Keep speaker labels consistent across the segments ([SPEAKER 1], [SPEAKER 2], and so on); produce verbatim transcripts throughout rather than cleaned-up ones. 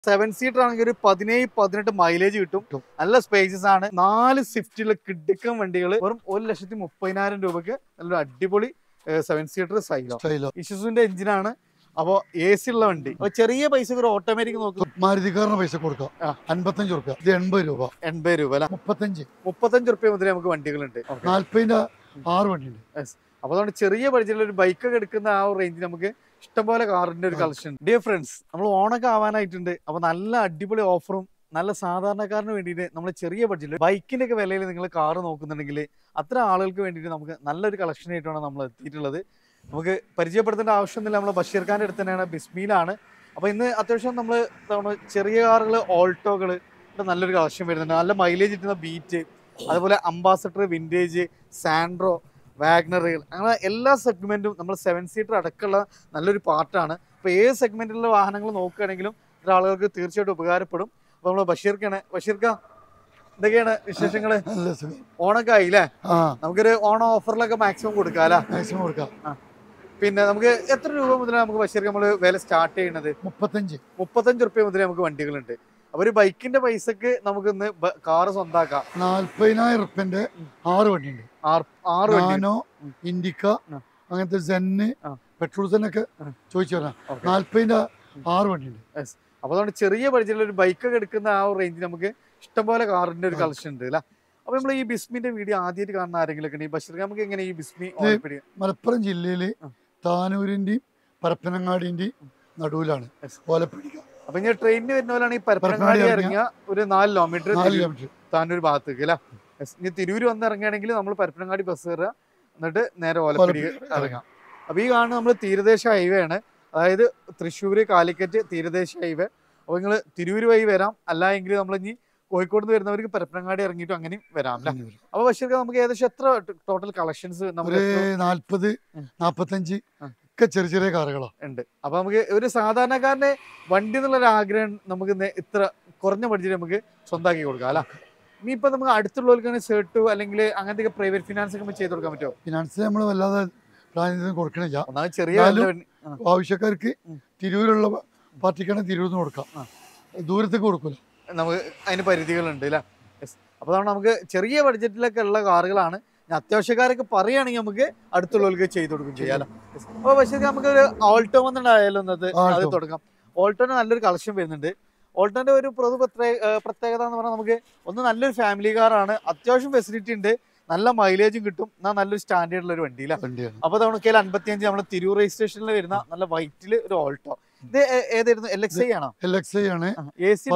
[SPEAKER 1] Seven seater ആണെങ്കിൽ ഒരു പതിനേഴ് പതിനെട്ട് മൈലേജ് കിട്ടും. നല്ല സ്പേസസ് ആണ്. നാല് സ്വിഫ്റ്റിലെ കിഡിക്കൻ വണ്ടികൾ വെറും ഒരു ലക്ഷത്തി മുപ്പതിനായിരം രൂപക്ക് നല്ലൊരു അടിപൊളി സെവൻ സീറ്റർ സൈലോ ഇഷ്യൂസിന്റെ എഞ്ചിനാണ്. അപ്പൊ എ സി ഉള്ള വണ്ടി. അപ്പൊ ചെറിയ പൈസ ഒരു ഓട്ടോമാറ്റിക് നോക്കും.
[SPEAKER 2] മാരുതിക്കാരന് പൈസ കൊടുക്കാം. അൻപത്തഞ്ച് റുപ്യ ഇത് എൺപത് രൂപ
[SPEAKER 1] എൺപത് രൂപ അല്ല
[SPEAKER 2] മുപ്പത്തഞ്ച്
[SPEAKER 1] മുപ്പത്തഞ്ച് റുപ്യ മുതൽ നമുക്ക് വണ്ടികളുണ്ട്.
[SPEAKER 2] നാല്പതിന്റെ ആറ് വണ്ടിയുണ്ട്.
[SPEAKER 1] അപ്പൊ അതുകൊണ്ട് ചെറിയ ബഡ്ജറ്റിൽ ഒരു ബൈക്കൊക്കെ എടുക്കുന്ന ആ ഒരു റേഞ്ചിൽ നമുക്ക് ഇഷ്ടംപോലെ കാറിന്റെ ഒരു കളക്ഷൻ. ഡിയർ ഫ്രണ്ട്സ്, നമ്മൾ ഓണൊക്കെ ആവാനായിട്ടുണ്ട്. അപ്പൊ നല്ല അടിപൊളി ഓഫറും നല്ല സാധാരണക്കാരന് വേണ്ടിയിട്ട് നമ്മൾ ചെറിയ ബഡ്ജറ്റിൽ ബൈക്കിന്റെ ഒക്കെ വിലയിൽ നിങ്ങൾ കാറ് നോക്കുന്നുണ്ടെങ്കിൽ അത്തരം ആളുകൾക്ക് വേണ്ടിയിട്ട് നമുക്ക് നല്ലൊരു കളക്ഷൻ ആയിട്ടാണ് നമ്മൾ എത്തിയിട്ടുള്ളത്. നമുക്ക് പരിചയപ്പെടുത്തേണ്ട ആവശ്യമൊന്നുമില്ല. നമ്മൾ ബഷീർ ഖാന്റെ അടുത്ത് തന്നെയാണ്, ബിസ്മിയിലാണ്. അപ്പൊ ഇന്ന് അത്യാവശ്യം നമ്മൾ ചെറിയ കാറുകൾ, ഓൾട്ടോകൾ നല്ലൊരു കളക്ഷൻ വരുന്നുണ്ട്. നല്ല മൈലേജ് കിട്ടുന്ന ബീറ്റ്, അതുപോലെ അംബാസഡർ, വിന്റേജ്, സാൻഡ്രോ, വാഗ്നറുകൾ, അങ്ങനെ എല്ലാ സെഗ്മെന്റും നമ്മൾ സെവൻ സീറ്റർ അടക്കമുള്ള നല്ലൊരു പാർട്ടാണ്. അപ്പോൾ ഏത് സെഗ്മെന്റിലുള്ള വാഹനങ്ങൾ നോക്കുകയാണെങ്കിലും ഇത്ര ആളുകൾക്ക് തീർച്ചയായിട്ടും ഉപകാരപ്പെടും. അപ്പോൾ നമ്മൾ ബഷീർക്കാണ്. ബഷീർക്ക, എന്തൊക്കെയാണ് വിശേഷങ്ങള്? ഓണൊക്കെ ആയില്ലേ? നമുക്കൊരു ഓണം ഓഫറിലൊക്കെ മാക്സിമം കൊടുക്കാം അല്ലേ?
[SPEAKER 2] മാക്സിമം കൊടുക്കാം.
[SPEAKER 1] പിന്നെ നമുക്ക് എത്ര രൂപ മുതലാണ് നമുക്ക് ബഷീർക്ക് നമ്മൾ വില സ്റ്റാർട്ട് ചെയ്യുന്നത്?
[SPEAKER 2] മുപ്പത്തഞ്ച്
[SPEAKER 1] മുപ്പത്തഞ്ച് റുപ്യ മുതൽ നമുക്ക് വണ്ടികളുണ്ട്. അപ്പൊ ഒരു ബൈക്കിന്റെ പൈസക്ക് നമുക്ക് ഇന്ന് കാറ് സ്വന്താക്കാം.
[SPEAKER 2] നാല്പതിനായിരം റുപ്യന്റെ ആറ് വണ്ടിയുണ്ട്.
[SPEAKER 1] ആറ്
[SPEAKER 2] നാനോ, ഇൻഡിക്ക, അങ്ങനത്തെ സെന്ന്, പെട്രോൾ സെന്നൊക്കെ ചോദിച്ചു പറഞ്ഞാൽ നാല്പതിന്റെ ആറ് വണ്ടിയുണ്ട്.
[SPEAKER 1] അപ്പൊ അതുകൊണ്ട് ചെറിയ ബഡ്ജറ്റിൽ ഒരു ബൈക്കൊക്കെ എടുക്കുന്ന ആ ഒരു റേഞ്ചിൽ നമുക്ക് ഇഷ്ടംപോലെ കാറിന്റെ ഒരു കളക്ഷൻ ഉണ്ട് അല്ലെ? അപ്പൊ നമ്മൾ ഈ ബിസ്മിന്റെ വീഡിയോ ആദ്യമായിട്ട് കാണുന്ന ആരെങ്കിലും ഒക്കെ ഈ ബഷീർ, നമുക്ക് എങ്ങനെ ഈ ബിസ്മി?
[SPEAKER 2] മലപ്പുറം ജില്ലയില് താനൂരിന്റെയും പരപ്പനങ്ങാടിന്റെയും നടുവിലാണ് ഓലപ്പിടിക്ക.
[SPEAKER 1] അപ്പൊ ഇനി ട്രെയിനിന് വരുന്ന പോലെയാണ് ഈ പരപ്പനങ്ങാടി ഇറങ്ങിയ ഒരു നാല് കിലോമീറ്റർ താനൂർ ഭാഗത്തേക്ക് അല്ലെ? ഇനി തിരൂര് വന്ന് ഇറങ്ങുകയാണെങ്കിൽ നമ്മൾ പരപ്പനങ്ങാടി ബസ് കയറുക, എന്നിട്ട് നേരെ ഓലപ്പിടി ഇറങ്ങാം. അപ്പൊ ഈ കാണുന്നത് നമ്മൾ തീരദേശ ഹൈവേ ആണ്. അതായത് തൃശ്ശൂര് കാലിക്കറ്റ് തീരദേശ ഹൈവേ. അപ്പൊ നിങ്ങൾ തിരൂര് വഴി വരാം, അല്ല എങ്കിൽ നമ്മൾ ഇനി കോഴിക്കോട് നിന്ന് വരുന്നവർക്ക് പരപ്പനങ്ങാടി ഇറങ്ങിയിട്ട് അങ്ങനെയും വരാം അല്ലെ? അപ്പൊ ബഷീർക്ക്, നമുക്ക് ഏകദേശം എത്ര ടോട്ടൽ കളക്ഷൻസ്? നമുക്ക്
[SPEAKER 2] നാല്പത് നാപ്പത്തഞ്ച് ഒക്കെ ചെറിയ ചെറിയ കാറുകളോ
[SPEAKER 1] ഉണ്ട്. അപ്പൊ നമുക്ക് ഒരു സാധാരണക്കാരന്റെ വണ്ടി എന്നുള്ളൊരു ആഗ്രഹം നമുക്ക് ഇത്ര കുറഞ്ഞ ബഡ്ജറ്റ് നമുക്ക് സ്വന്തമാക്കി കൊടുക്കാം അല്ലെ? ഇനിയിപ്പോ നമുക്ക് അടുത്തുള്ളവർക്ക് സേർട്ട് അല്ലെങ്കിൽ അങ്ങനത്തെ പ്രൈവറ്റ് ഫിനാൻസ് ഒക്കെ ചെയ്ത് കൊടുക്കാൻ പറ്റുമോ?
[SPEAKER 2] ഫിനാൻസ് നമ്മൾ വല്ലാതെ പ്ലാൻ കൊടുക്കണില്ല.
[SPEAKER 1] ചെറിയ
[SPEAKER 2] ആവശ്യക്കാർക്ക് തിരൂരുള്ള പാർട്ടിക്കാണ് തിരൂരിന്ന് കൊടുക്കാം, ദൂരത്തേക്ക് കൊടുക്കൂല. നമുക്ക്
[SPEAKER 1] അതിന് പരിധികളുണ്ട് അല്ലേ? അപ്പൊ അതാണ് നമുക്ക് ചെറിയ ബഡ്ജറ്റിലൊക്കെ ഉള്ള കാറുകളാണ്. അത്യാവശ്യക്കാരൊക്കെ പറയുകയാണെങ്കിൽ നമുക്ക് അടുത്തുള്ളവർക്ക് ചെയ്ത് കൊടുക്കും ചെയ്യാലോ. അപ്പൊ പക്ഷേ നമുക്ക് ഒരു ഓൾട്ടോ വന്നിട്ടായാലും അത് അത് തുടങ്ങാം. ഓൾട്ടോന് നല്ലൊരു കളക്ഷൻ വരുന്നുണ്ട്. ഓൾട്ടോന്റെ ഒരു പൊതു പ്രത്യേകത എന്ന് പറഞ്ഞാൽ നമുക്ക് ഒന്ന് നല്ലൊരു ഫാമിലി കാറാണ്, അത്യാവശ്യം ഫെസിലിറ്റി ഉണ്ട്, നല്ല മൈലേജും കിട്ടും, എന്നാൽ നല്ലൊരു സ്റ്റാൻഡേർഡിലുള്ള ഒരു വണ്ടിയില്ല. അപ്പൊ നമുക്ക് അൻപത്തിയഞ്ച് നമ്മുടെ തിരൂർ രജിസ്ട്രേഷനിൽ വരുന്ന നല്ല വൈറ്റില് ഒരു ഓൾട്ടോ. ഇത് ഏതായിരുന്നു? എൽ എക്സ് ഐ ആണോ?
[SPEAKER 2] എൽ എക്സ് ഐ ആണ്.
[SPEAKER 1] A C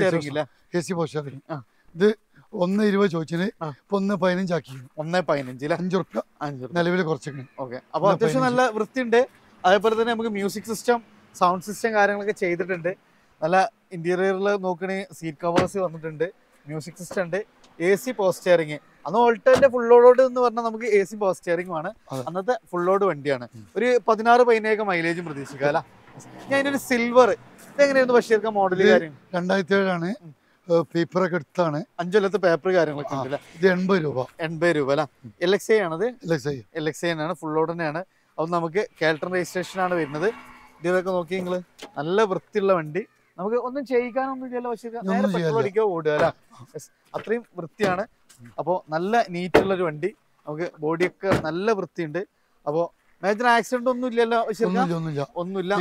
[SPEAKER 2] A C post. ഇത് ഒന്ന് ഇരുപത് ചോദിച്ചത് ഇപ്പൊ ഒന്ന് പതിനഞ്ചാക്കി.
[SPEAKER 1] ഒന്ന് പതിനഞ്ചില് അഞ്ചു റുപ്യ
[SPEAKER 2] നിലവിൽ കുറച്ചൊക്കെ.
[SPEAKER 1] ഓക്കെ. അപ്പൊ അത്യാവശ്യം നല്ല വൃത്തിയുണ്ട്. അതേപോലെ തന്നെ നമുക്ക് മ്യൂസിക് സിസ്റ്റം, സൗണ്ട് സിസ്റ്റം കാര്യങ്ങളൊക്കെ ചെയ്തിട്ടുണ്ട്. നല്ല ഇന്റീരിയറിൽ നോക്കണെങ്കിൽ സീറ്റ് കവേഴ്സ് വന്നിട്ടുണ്ട്, മ്യൂസിക് സിസ്റ്റം ഉണ്ട്, എ സി പോസ്റ്ററിങ്. അന്ന് ഓൾട്ടോന്റെ ഫുൾ ലോഡ് എന്ന് പറഞ്ഞാൽ നമുക്ക് എ സി പോസ്റ്ററിംഗ് ആണ്. അന്നത്തെ ഫുൾ ലോഡ് വണ്ടിയാണ്. ഒരു പതിനാറ് പതിനേഴ് മൈലേജും പ്രതീക്ഷിക്കാം അല്ല? ഞാൻ അതിനൊരു സിൽവർ ഇതെങ്ങനെയായിരുന്നു ബഷീർക്ക മോഡല്? കാര്യം
[SPEAKER 2] രണ്ടായിരത്തി ഏഴാണ്, പേപ്പറൊക്കെ എടുത്താണ്.
[SPEAKER 1] അഞ്ചു കൊല്ലത്തെ പേപ്പർ കാര്യങ്ങളൊക്കെ ഉണ്ട്.
[SPEAKER 2] ഇത് എൺപത് രൂപ
[SPEAKER 1] എൺപത് രൂപ അല്ല? എൽ എക്സ് ഐ ആണത്?
[SPEAKER 2] L X I
[SPEAKER 1] L X I ആണ്, ഫുൾ ലോഡ് തന്നെയാണ്. അത് നമുക്ക് കേൾട്ടൺ രജിസ്ട്രേഷൻ ആണ് വരുന്നത്. ഇതൊക്കെ നോക്കി നിങ്ങള്, നല്ല വൃത്തിയുള്ള വണ്ടി. നമുക്ക് ഒന്നും ചെയ്യിക്കാനൊന്നും ഇല്ലല്ലോ ബഷീർക്ക, നേരെ പെട്രോൾ അടിക്കുക ഓടുക അല്ല? അത്രയും വൃത്തിയാണ്. അപ്പോൾ നല്ല നീറ്റുള്ള ഒരു വണ്ടി. നമുക്ക് ബോഡിയൊക്കെ നല്ല വൃത്തിയുണ്ട്. അപ്പോൾ മേജർ ആക്സിഡന്റ് ഒന്നും ഇല്ലല്ലോ ബഷീർക്ക? ഒന്നുമില്ല.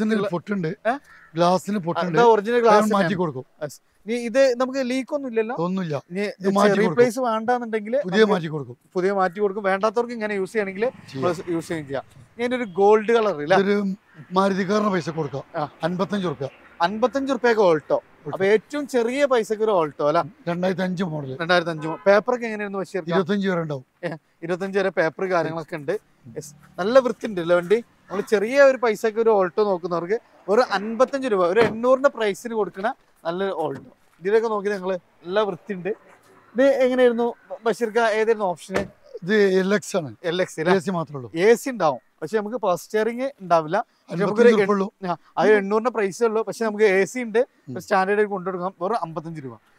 [SPEAKER 1] ഒറിജിനൽ ഗ്ലാസ് മാറ്റി കൊടുക്കും. ഇത് നമുക്ക് ലീക്ക് ഒന്നും ഇല്ലല്ലോ?
[SPEAKER 2] ഒന്നുമില്ല.
[SPEAKER 1] റീപ്ലേസ് വേണ്ടെന്നുണ്ടെങ്കിൽ
[SPEAKER 2] പുതിയ മാറ്റി കൊടുക്കും.
[SPEAKER 1] പുതിയ മാറ്റി കൊടുക്കും. വേണ്ടാത്തവർക്ക് ഇങ്ങനെ യൂസ് ചെയ്യണമെങ്കിൽ യൂസ് ചെയ്യുകയും ചെയ്യാം. ഞാൻ ഒരു ഗോൾഡ് കളർ ഇല്ല,
[SPEAKER 2] മാരുതിക്കാരന് പൈസ കൊടുക്കാം. അൻപത്തഞ്ച് റുപ്യ
[SPEAKER 1] അൻപത്തഞ്ച് റുപ്യക്ക് ഓൾട്ടോ. അപ്പൊ ഏറ്റവും ചെറിയ പൈസക്ക് ഒരു ഓൾട്ടോ അല്ല?
[SPEAKER 2] രണ്ടായിരത്തി അഞ്ച് മോഡൽ.
[SPEAKER 1] രണ്ടായിരത്തി അഞ്ച് പേപ്പറൊക്കെ എങ്ങനെയായിരുന്നു ബഷീർ?
[SPEAKER 2] ഇരുപത്തഞ്ച് വരെ ഉണ്ടാവും.
[SPEAKER 1] ഇരുപത്തഞ്ച് വരെ പേപ്പർ കാര്യങ്ങളൊക്കെ ഉണ്ട്. നല്ല വൃത്തി ഉണ്ടല്ലോ വണ്ടി. നമ്മൾ ചെറിയ ഒരു പൈസക്ക് ഒരു ഓൾട്ടോ നോക്കുന്നവർക്ക് ഒരു അൻപത്തഞ്ച് രൂപ, ഒരു എണ്ണൂറിന്റെ പ്രൈസിന് കൊടുക്കുന്ന നല്ലൊരു ഓൾട്ടോ. ഇതിലൊക്കെ നോക്കി നിങ്ങള് നല്ല വൃത്തി ഉണ്ട്. ഇത് എങ്ങനെയായിരുന്നു ബഷീർക്ക? ഏതായിരുന്നു ഓപ്ഷന്?
[SPEAKER 2] ഇത് എൽ എക്സ് ആണ്.
[SPEAKER 1] എൽ എക്സ് മാത്രമേ ഉള്ളൂ. എ സി ഉണ്ടാവും, പക്ഷെ നമുക്ക് പവർ സ്റ്റിയറിംഗ് ഉണ്ടാവില്ല. അത് എണ്ണൂറിന്റെ പ്രൈസേ ഉള്ളൂ. പക്ഷെ നമുക്ക് എ സി ഉണ്ട്, സ്റ്റാൻഡേർഡ് കൊണ്ടുകൊടുക്കാം. വെറും അമ്പത്തഞ്ച് രൂപ.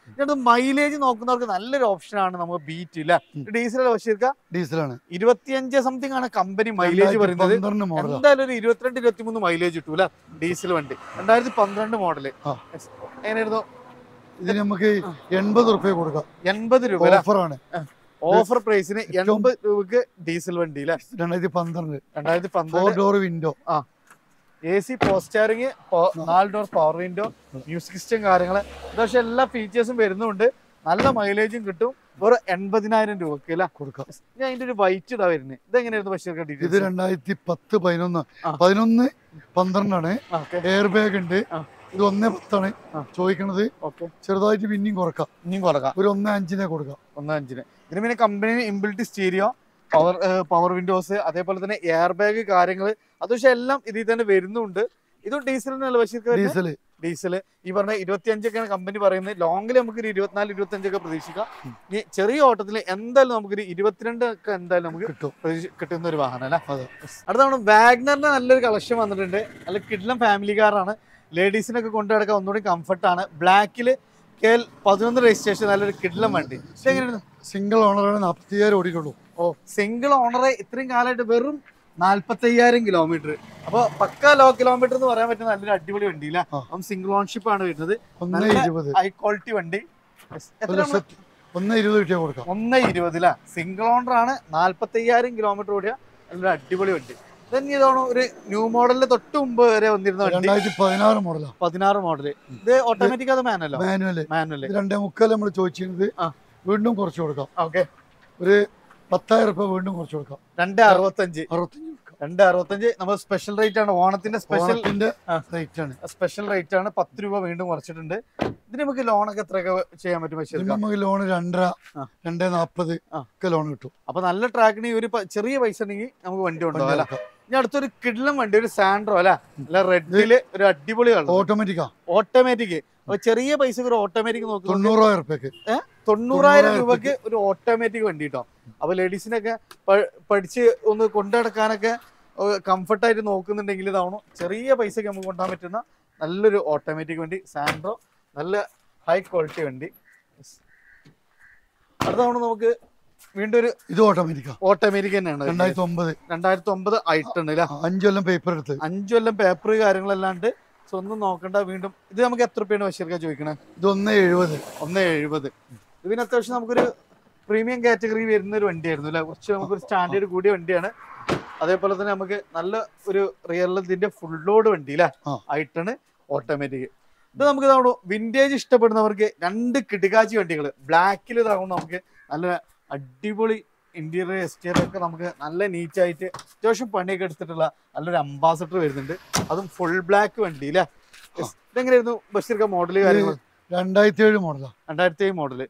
[SPEAKER 1] എന്നിട്ട് മൈലേജ് നോക്കുന്നവർക്ക് നല്ലൊരു ഓപ്ഷനാണ് നമുക്ക് ബീറ്റ് ഇല്ല. ഡീസൽ ബഷീർക്ക
[SPEAKER 2] ഡീസലാണ്
[SPEAKER 1] ഇരുപത്തിയഞ്ച് സംതിങ് ആണ് കമ്പനി മൈലേജ് പറയുന്നത്.
[SPEAKER 2] മോഡൽ
[SPEAKER 1] എന്തായാലും ഒരു ഇരുപത്തിരണ്ട് ഇരുപത്തി മൂന്ന് മൈലേജ് കിട്ടൂല ഡീസൽ വണ്ടി. രണ്ടായിരത്തി പന്ത്രണ്ട് മോഡല് എങ്ങനെയായിരുന്നു?
[SPEAKER 2] ഇതിന് നമുക്ക് എൺപത് റുപ്യ കൊടുക്കാം.
[SPEAKER 1] എൺപത് രൂപ
[SPEAKER 2] ഓഫറാണ്.
[SPEAKER 1] ഓഫർ പ്രൈസിന് എൺപത് രൂപക്ക് ഡീസൽ വണ്ടി അല്ലെ.
[SPEAKER 2] രണ്ടായിരത്തി പന്ത്രണ്ട്
[SPEAKER 1] രണ്ടായിരത്തി
[SPEAKER 2] ഫോർ
[SPEAKER 1] പന്ത്രണ്ട്
[SPEAKER 2] ഡോർ വിൻഡോ,
[SPEAKER 1] ആ എ സി പോസ്റ്റാറിങ്, നാല് door power window, music system കാര്യങ്ങള് പക്ഷെ എല്ലാ ഫീച്ചേഴ്സും വരുന്നുണ്ട്. നല്ല മൈലേജും കിട്ടും. വെറും എൺപതിനായിരം രൂപക്ക് അല്ല
[SPEAKER 2] കൊടുക്കാം.
[SPEAKER 1] ഞാൻ അതിന്റെ ഒരു വൈറ്റ് ഇതാ വരുന്നത്. ഇതെങ്ങനെയായിരുന്നു ബഷീർ?
[SPEAKER 2] ഇത് രണ്ടായിരത്തി പത്ത് പതിനൊന്ന് പതിനൊന്ന് പന്ത്രണ്ടാണ്. എയർ ബാഗ് ഉണ്ട്. ഇത് ഒന്നേ പത്താണ് ചോദിക്കണത്. ചെറുതായിട്ട് പിന്നെയും കുറക്കാം.
[SPEAKER 1] ഇനിയും കുറക്കാം.
[SPEAKER 2] ഒരു ഒന്നേ അഞ്ചിനെ കൊടുക്കാം.
[SPEAKER 1] ഒന്നേ അഞ്ചിന്. ഇതിന് പിന്നെ company inbuilt stereo, power power windows, അതേപോലെ തന്നെ എയർ ബാഗ് കാര്യങ്ങൾ അത് പക്ഷെ എല്ലാം ഇതിൽ തന്നെ വരുന്നുണ്ട്. ഇതും ഡീസലിനല്ല ബഷീർ?
[SPEAKER 2] ഡീസല്
[SPEAKER 1] ഡീസല് ഈ പറഞ്ഞ ഇരുപത്തിയഞ്ചൊക്കെയാണ് കമ്പനി പറയുന്നത്. ലോങ്ങിൽ നമുക്കൊരു ഇരുപത്തിനാല് ഇരുപത്തിയഞ്ചൊക്കെ പ്രതീക്ഷിക്കാം. ഇനി ചെറിയ ഓട്ടത്തിൽ എന്തായാലും നമുക്കൊരു ഇരുപത്തിരണ്ട് ഒക്കെ എന്തായാലും നമുക്ക് കിട്ടും കിട്ടുന്ന ഒരു വാഹനം അല്ല. അടുത്താണ് വാഗ്നറിന്റെ നല്ലൊരു കളക്ഷൻ വന്നിട്ടുണ്ട്. നല്ല കിഡ്ലം ഫാമിലി കാറാണ്. ലേഡീസിനൊക്കെ കൊണ്ടു നടക്കാൻ ഒന്നുകൂടി കംഫർട്ടാണ്. ബ്ലാക്കില് കെ എൽ പതിനൊന്ന് രജിസ്ട്രേഷൻ, നല്ലൊരു കിഡ്ലം വണ്ടി. എങ്ങനെയാണ്?
[SPEAKER 2] സിംഗിൾ ഓണറാണ്. നാൽപ്പത്തി അയ്യായിരം ഓടിയിട്ടുള്ളൂ.
[SPEAKER 1] ഓ, സിംഗിൾ ഓണറെ ഇത്രയും കാലമായിട്ട് വെറും നാല്പത്തി അയ്യായിരം കിലോമീറ്റർ. അപ്പൊ പക്ക ലോ കിലോമീറ്റർ എന്ന് പറയാൻ പറ്റുന്ന നല്ലൊരു അടിപൊളി വണ്ടി ഇല്ല. അപ്പം സിംഗിൾ ഓൺഷിപ്പ് ആണ് വരുന്നത്. ഹൈ ക്വാളിറ്റി വണ്ടി.
[SPEAKER 2] ഒന്ന് ഇരുപത് കിട്ടിയാൽ കൊടുക്കാം.
[SPEAKER 1] ഒന്ന് ഇരുപതിലാ സിംഗിൾ ഓണർ ആണ്. നാല്പത്തി അയ്യായിരം കിലോമീറ്റർ ഓടിയ നല്ലൊരു അടിപൊളി വണ്ടി. തന്നെ ഇതാണ് ഒരു ന്യൂ മോഡലിന് തൊട്ട് മുമ്പ് വരെ വന്നിരുന്ന വണ്ടി.
[SPEAKER 2] പതിനാറ് മോഡലാ.
[SPEAKER 1] പതിനാറ് മോഡല്. ഇത് ഓട്ടോമാറ്റിക് അത് മാനുവലോ?
[SPEAKER 2] മാനുവല്.
[SPEAKER 1] മാനുവല്.
[SPEAKER 2] രണ്ടേ മുക്കാൽ നമ്മൾ ചോദിച്ചിരുന്നത് വീണ്ടും കുറച്ച് കൊടുക്കാം.
[SPEAKER 1] ഓക്കെ,
[SPEAKER 2] ഒരു പത്തായിരം രൂപ വീണ്ടും കുറച്ച് കൊടുക്കാം.
[SPEAKER 1] രണ്ട് അറുപത്തഞ്ച്
[SPEAKER 2] അറുപത്തഞ്ച്
[SPEAKER 1] രണ്ട് അറുപത്തഞ്ച് നമ്മൾ സ്പെഷ്യൽ റേറ്റ് ആണ്. ഓണത്തിന്റെ സ്പെഷ്യൽ
[SPEAKER 2] റേറ്റ് ആണ്.
[SPEAKER 1] സ്പെഷ്യൽ റേറ്റ് ആണ്. പത്ത് രൂപ വീണ്ടും കുറച്ചിട്ടുണ്ട്. ഇതിന് നമുക്ക് ലോണൊക്കെ എത്രയൊക്കെ ചെയ്യാൻ പറ്റും? പക്ഷേ
[SPEAKER 2] നമുക്ക് ലോൺ രണ്ടര രണ്ടേ നാപ്പത് ഒക്കെ ലോൺ കിട്ടും.
[SPEAKER 1] അപ്പൊ നല്ല ട്രാക്കിന് ഒരു ചെറിയ പൈസ ഉണ്ടെങ്കിൽ നമുക്ക് വണ്ടി ഉണ്ടാവും അല്ല. ഇനി അടുത്തൊരു കിഡ്ലം വണ്ടി, ഒരു സാൻഡ്രോ അല്ല, അല്ല റെഡില് ഒരു അടിപൊളി കളർ.
[SPEAKER 2] ഓട്ടോമാറ്റിക്കാ.
[SPEAKER 1] ഓട്ടോമാറ്റിക്. അപ്പൊ ചെറിയ പൈസക്ക് ഒരു ഓട്ടോമാറ്റിക് നോക്കും.
[SPEAKER 2] തൊണ്ണൂറായിരം രൂപയ്ക്ക്
[SPEAKER 1] ഏഹ് തൊണ്ണൂറായിരം രൂപക്ക് ഒരു ഓട്ടോമാറ്റിക് വണ്ടി കിട്ടും. അപ്പൊ ലേഡീസിനൊക്കെ പഠിച്ച് ഒന്ന് കൊണ്ടു നടക്കാനൊക്കെ കംഫർട്ടായിട്ട് നോക്കുന്നുണ്ടെങ്കിൽ ഇതാവണം ചെറിയ പൈസക്ക് നമുക്ക് കൊണ്ടുപോകാൻ പറ്റുന്ന നല്ലൊരു ഓട്ടോമാറ്റിക് വണ്ടി സാൻഡ്രോ. നല്ല ഹൈ ക്വാളിറ്റി വണ്ടി. അടുത്തവണ നമുക്ക് വീണ്ടും ഒരു
[SPEAKER 2] ഇത് ഓട്ടോമാറ്റിക്
[SPEAKER 1] ഓട്ടോമാറ്റിക് തന്നെയാണ്.
[SPEAKER 2] രണ്ടായിരത്തി ഒമ്പത്
[SPEAKER 1] രണ്ടായിരത്തി ഒമ്പത് ആയിട്ടുണ്ട് അല്ലേ.
[SPEAKER 2] അഞ്ചു കൊല്ലം പേപ്പർ എടുത്ത്
[SPEAKER 1] അഞ്ചു കൊല്ലം പേപ്പർ കാര്യങ്ങളല്ലാണ്ട് സോ ഒന്നും നോക്കണ്ട. വീണ്ടും ഇത് നമുക്ക് എത്ര രൂപയാണ് ബഷീർക്ക ചോദിക്കണേ?
[SPEAKER 2] ഇത് ഒന്ന് എഴുപത്.
[SPEAKER 1] ഒന്ന് എഴുപത്. ഇത് പിന്നെ അത്യാവശ്യം നമുക്കൊരു പ്രീമിയം കാറ്റഗറി വരുന്ന ഒരു വണ്ടിയായിരുന്നു അല്ലെ. കുറച്ച് നമുക്കൊരു സ്റ്റാൻഡേർഡ് കൂടിയ വണ്ടിയാണ്. അതേപോലെ തന്നെ നമുക്ക് നല്ല ഒരു റിയൽ ഇതിന്റെ ഫുൾ ലോഡ് വണ്ടി അല്ലേ ആയിട്ടാണ് ഓട്ടോമാറ്റിക്. ഇത് നമുക്ക് ഇതാവണോ വിന്റേജ് ഇഷ്ടപ്പെടുന്നവർക്ക് രണ്ട് കിടുകാച്ചി വണ്ടികൾ ബ്ലാക്കിൽ ഇതാവണം. നമുക്ക് നല്ല അടിപൊളി ഇന്റീരിയർ എക്സ്റ്റീരിയർ ഒക്കെ നമുക്ക് നല്ല നീറ്റായിട്ട് അത്യാവശ്യം പണിയൊക്കെ എടുത്തിട്ടുള്ള നല്ലൊരു അംബാസഡർ വരുന്നുണ്ട്. അതും ഫുൾ ബ്ലാക്ക് വണ്ടി അല്ലേ. ഇതെങ്ങനെയായിരുന്നു ബഷീർക്ക മോഡല് കാര്യങ്ങൾ?
[SPEAKER 2] രണ്ടായിരത്തി ഏഴ് മോഡലാ.
[SPEAKER 1] രണ്ടായിരത്തി ഏഴ് മോഡല്.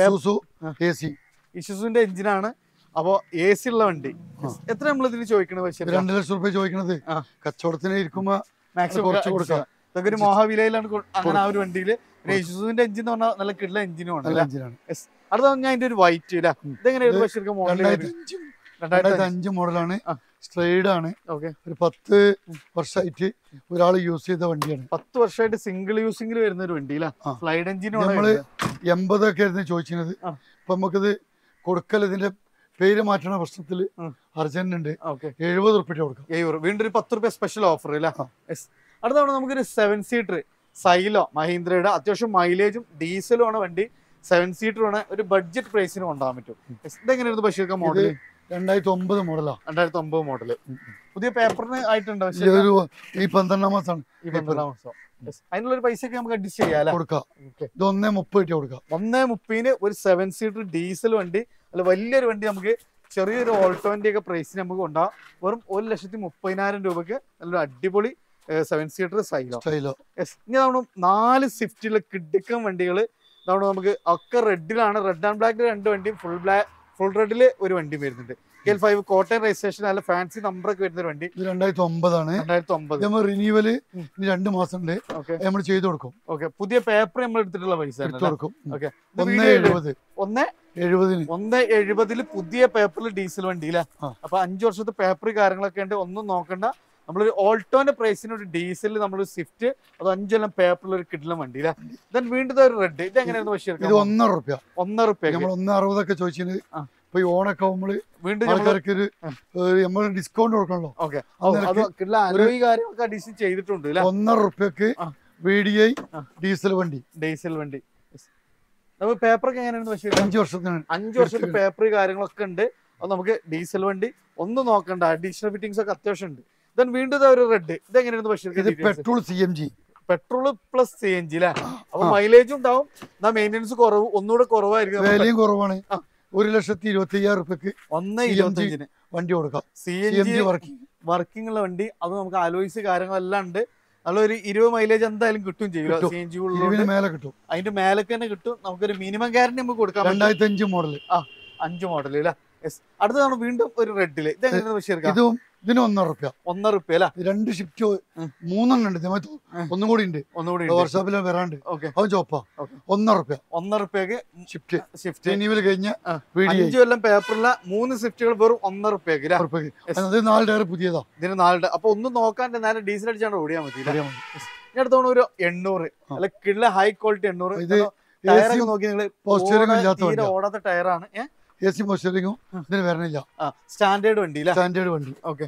[SPEAKER 1] ഇഷ്യൂസിന്റെ എഞ്ചിനാണ്. അപ്പൊ എ സി ഉള്ള വണ്ടി. എത്ര നമ്മൾ ഇതിന് ചോദിക്കണത് ബഷീർ?
[SPEAKER 2] രണ്ട് ലക്ഷം റുപ്യ ചോദിക്കണത്. കച്ചവടത്തിന് ഇരിക്കുമ്പോ
[SPEAKER 1] മാക്സിമം കുറച്ച് കൊടുക്കാം. ഇതൊക്കെ ഒരു മോഹവിലയിലാണ് അങ്ങനെ ആ ഒരു വണ്ടിയില്. ഇഷ്യൂസിന്റെ എഞ്ചിൻ എന്ന് പറഞ്ഞാൽ നല്ല കിട്ടുന്ന എഞ്ചിനും ആണ്. അടുത്ത ഞാൻ അതിന്റെ ഒരു വൈറ്റ് ഇല്ല. ഇതെങ്ങനെയായിരുന്നു ബഷീർക്ക മോഡൽ?
[SPEAKER 2] രണ്ടായിരത്തി അഞ്ച് മോഡലാണ്. സ്ട്രെയിഡ് ആണ്. ഒരു പത്ത് വർഷമായിട്ട് ഒരാൾ യൂസ് ചെയ്ത വണ്ടിയാണ്.
[SPEAKER 1] പത്ത് വർഷമായിട്ട് സിംഗിൾ യൂസിംഗിൽ വരുന്ന ഒരു വണ്ടി. സ്ലൈഡ് എഞ്ചിനും
[SPEAKER 2] നമ്മള് എൺപതൊക്കെ ആയിരുന്നു ചോദിക്കുന്നത്. ഇപ്പൊ നമുക്കിത് കൊടുക്കൽ ഇതിന്റെ പേര് മാറ്റണ പ്രശ്നത്തില് അർജന്റ് ഉണ്ട്. എഴുപത് റുപ്യ കൊടുക്കാം.
[SPEAKER 1] എഴുപത്. വീണ്ടും ഒരു പത്ത് റുപ്യ സ്പെഷ്യൽ ഓഫർ അല്ലേ. അടുത്തവണ നമുക്കൊരു സെവൻ സീറ്റർ സൈലോ മഹീന്ദ്രയുടെ അത്യാവശ്യം മൈലേജും ഡീസലും ആണ് വണ്ടി. സെവൻ സീറ്റർ ആണ്. ഒരു ബഡ്ജറ്റ് പ്രൈസിന് കൊണ്ടുപോകാൻ പറ്റും. ഇതെങ്ങനെയായിരുന്നു ബഷീർക്ക മോഡൽ?
[SPEAKER 2] രണ്ടായിരത്തി ഒമ്പത് മോഡലാ.
[SPEAKER 1] രണ്ടായിരത്തി ഒമ്പത് മോഡല്. പുതിയ പേപ്പറിന് ആയിട്ടുണ്ടോ?
[SPEAKER 2] ഈ പന്ത്രണ്ടാം മാസമാണ്.
[SPEAKER 1] ഈ പന്ത്രണ്ടാം മാസം. അതിനുള്ള ഒരു പൈസ ഒക്കെ നമുക്ക് അഡ്ജസ്റ്റ് ചെയ്യാം.
[SPEAKER 2] കൊടുക്കാം. ഇത് ഒന്നേ മുപ്പത് കൊടുക്കാം.
[SPEAKER 1] ഒന്നേ മുപ്പതിന് ഒരു സെവൻ സീറ്റർ ഡീസൽ വണ്ടി. അല്ല വലിയൊരു വണ്ടി നമുക്ക് ചെറിയൊരു ഓൾട്ടോന്റെ ഒക്കെ പ്രൈസിന് നമുക്ക് കൊണ്ടുപോകാം. വെറും ഒരു ലക്ഷത്തി മുപ്പതിനായിരം രൂപക്ക് നല്ലൊരു അടിപൊളി സെവൻ സീറ്റർ സൈലോ. യെസ്. ഇനി നമ്മൾ നാല് സ്വിഫ്റ്റിലെ കിടുക്കൻ വണ്ടികൾ ഇതാണ്. നമുക്ക് ഒക്കെ റെഡിലാണ്. റെഡ് ആൻഡ് ബ്ലാക്കിൽ രണ്ട് വണ്ടിയും ഫുൾ ബ്ലാക്ക് ഫുൾ റെഡില് ഒരു വണ്ടിയും വരുന്നുണ്ട്. K L five Kottayam registration നല്ല ഫാൻസി നമ്പർ ഒക്കെ വരുന്ന ഒരു വണ്ടി.
[SPEAKER 2] രണ്ടായിരത്തി ഒമ്പതാണ്.
[SPEAKER 1] രണ്ടായിരത്തി ഒമ്പത്
[SPEAKER 2] റിന്യൂവല് രണ്ട് മാസം ഉണ്ട്. നമ്മൾ ചെയ്ത് കൊടുക്കും.
[SPEAKER 1] ഓക്കെ. പുതിയ പേപ്പർ നമ്മൾ എടുത്തിട്ടുള്ള പൈസ
[SPEAKER 2] കൊടുക്കും.
[SPEAKER 1] ഓക്കെ.
[SPEAKER 2] ഒന്ന് എഴുപത്.
[SPEAKER 1] ഒന്ന്
[SPEAKER 2] എഴുപതിന്
[SPEAKER 1] ഒന്ന് എഴുപതില് പുതിയ പേപ്പറിൽ ഡീസൽ വണ്ടി അല്ലേ. അപ്പൊ അഞ്ചു വർഷത്തെ പേപ്പർ കാര്യങ്ങളൊക്കെ ഉണ്ട്. ഒന്നും നോക്കണ്ട. നമ്മളൊരു ഓൾട്ടോന്റെ പ്രൈസിന് ഒരു ഡീസലിൽ നമ്മളൊരു സ്വിഫ്റ്റ് അത് അഞ്ചെല്ലാം പേപ്പറിൽ ഒരു കിടിലം വണ്ടി അല്ലേ. ദെൻ വീണ്ടും ഒരു റെഡ്, ഇത് എങ്ങനെയായിരുന്നു ബഷീർ?
[SPEAKER 2] ഇത് ഒന്നര റുപ്യ
[SPEAKER 1] ഒന്നര റുപ്യ
[SPEAKER 2] നമ്മൾ ഒന്ന് അറുപതൊക്കെ ചോദിച്ചത്. ഇപ്പൊ ഈ ഓണൊക്കെ നമ്മള്
[SPEAKER 1] വീണ്ടും
[SPEAKER 2] ആൾക്കാർക്ക് ഒരു നമ്മൾ ഡിസ്കൗണ്ട് കൊടുക്കണല്ലോ.
[SPEAKER 1] ഓക്കെ, അലോയി കാര്യങ്ങളൊക്കെ അഡീഷൻ ചെയ്തിട്ടുണ്ട്.
[SPEAKER 2] ഒന്നര റുപ്യക്ക് വി ഡി ഐ ഡീസൽ വണ്ടി
[SPEAKER 1] ഡീസൽ വണ്ടി. നമുക്ക് പേപ്പറൊക്കെ എങ്ങനെയാണ് ബഷീർ?
[SPEAKER 2] അഞ്ചു വർഷത്തിന്
[SPEAKER 1] അഞ്ചു വർഷത്തെ പേപ്പർ കാര്യങ്ങളൊക്കെ ഉണ്ട്. അത് നമുക്ക് ഡീസൽ വണ്ടി ഒന്നും നോക്കണ്ട, അഡീഷണൽ ഫിറ്റിംഗ്സ് ഒക്കെ അത്യാവശ്യം ഉണ്ട്. ദെൻ വീണ്ടും ഒരു റെഡ്, ഇത് എങ്ങനെയാണ് ബഷീർ?
[SPEAKER 2] ഇത് petrol C N G,
[SPEAKER 1] petrol plus C N G അല്ലേ. അപ്പൊ മൈലേജും ഉണ്ടാവും, എന്നാ മെയിൻ്റെനൻസ് കുറവ് ഒന്നുകൂടെ കുറവായിരിക്കും,
[SPEAKER 2] വിലയും കുറവാണ്. ഒരു ലക്ഷത്തി ഇരുപത്തി അയ്യായിരം റുപ്യക്ക്
[SPEAKER 1] ഒന്ന് ഇരുപത്തഞ്ചിന്
[SPEAKER 2] വണ്ടി കൊടുക്കാം.
[SPEAKER 1] C N G working working ഉള്ള വണ്ടി. അത് നമുക്ക് അലോയ്സ് കാര്യങ്ങളെല്ലാം ഉണ്ട്. നല്ലൊരു ഇരുപത് മൈലേജ് എന്തായാലും കിട്ടും ചെയ്യും. സി എൻ ജി
[SPEAKER 2] മേലെ കിട്ടും,
[SPEAKER 1] അതിന്റെ മേലൊക്കെ തന്നെ കിട്ടും. നമുക്കൊരു മിനിമം ഗ്യാരണ്ടി നമുക്ക് കൊടുക്കാം.
[SPEAKER 2] രണ്ടായിരത്തി അഞ്ച് മോഡൽ
[SPEAKER 1] ആ അഞ്ച് മോഡൽ അല്ലേ. അടുത്തതാണ് വീണ്ടും ഒരു റെഡില്, ഇത് എങ്ങനെയാണ് ബഷീർ?
[SPEAKER 2] ഇതും ഇതിന് ഒന്നര റുപ്യ.
[SPEAKER 1] ഒന്നര റുപ്യ അല്ല,
[SPEAKER 2] രണ്ട് ഷിഫ്റ്റ് മൂന്നെണ്ണം ഉണ്ട്. ഒന്നും കൂടി ഉണ്ട്,
[SPEAKER 1] ഒന്നുകൂടി
[SPEAKER 2] വർക്ക്ഷോപ്പിൽ വരാണ്ട്. അവൻ ചോപ്പാ ഒന്നര റുപ്യ.
[SPEAKER 1] ഒന്നര റുപ്യക്ക്
[SPEAKER 2] ഷിഫ്റ്റ്
[SPEAKER 1] ഷിഫ്റ്റ്
[SPEAKER 2] റിന്യൂവൽ കഴിഞ്ഞ
[SPEAKER 1] അഞ്ചു കൊല്ലം പേപ്പറില്ല മൂന്ന് ഷിഫ്റ്റുകൾ വെറും ഒന്നര റുപ്യക്ക്.
[SPEAKER 2] അത് നാല് ടയർ പുതിയതാ.
[SPEAKER 1] ഇതിന് നാല് ടയർ. അപ്പൊ ഒന്നും നോക്കാണ്ട് നേരെ ഡീസൽ അടിച്ചാണ്ട് ഓടിയാൽ മതി. ഇനി അടുത്തോണ്ട് ഒരു എണ്ണൂറ് അല്ല കിള്ള ഹൈ ക്വാളിറ്റി എണ്ണൂറ്.
[SPEAKER 2] ഇത്
[SPEAKER 1] ടയറൊക്കെ നോക്കി നിങ്ങൾ
[SPEAKER 2] പോസ്റ്ററിംഗ്
[SPEAKER 1] ഓടാത്ത ടയറാണ്.
[SPEAKER 2] എ സി പോസ്റ്ററിംഗും ഇതിന് വരണില്ല.
[SPEAKER 1] സ്റ്റാൻഡേർഡ് വണ്ടി
[SPEAKER 2] സ്റ്റാൻഡേർഡ് വണ്ടി.
[SPEAKER 1] ഓക്കെ,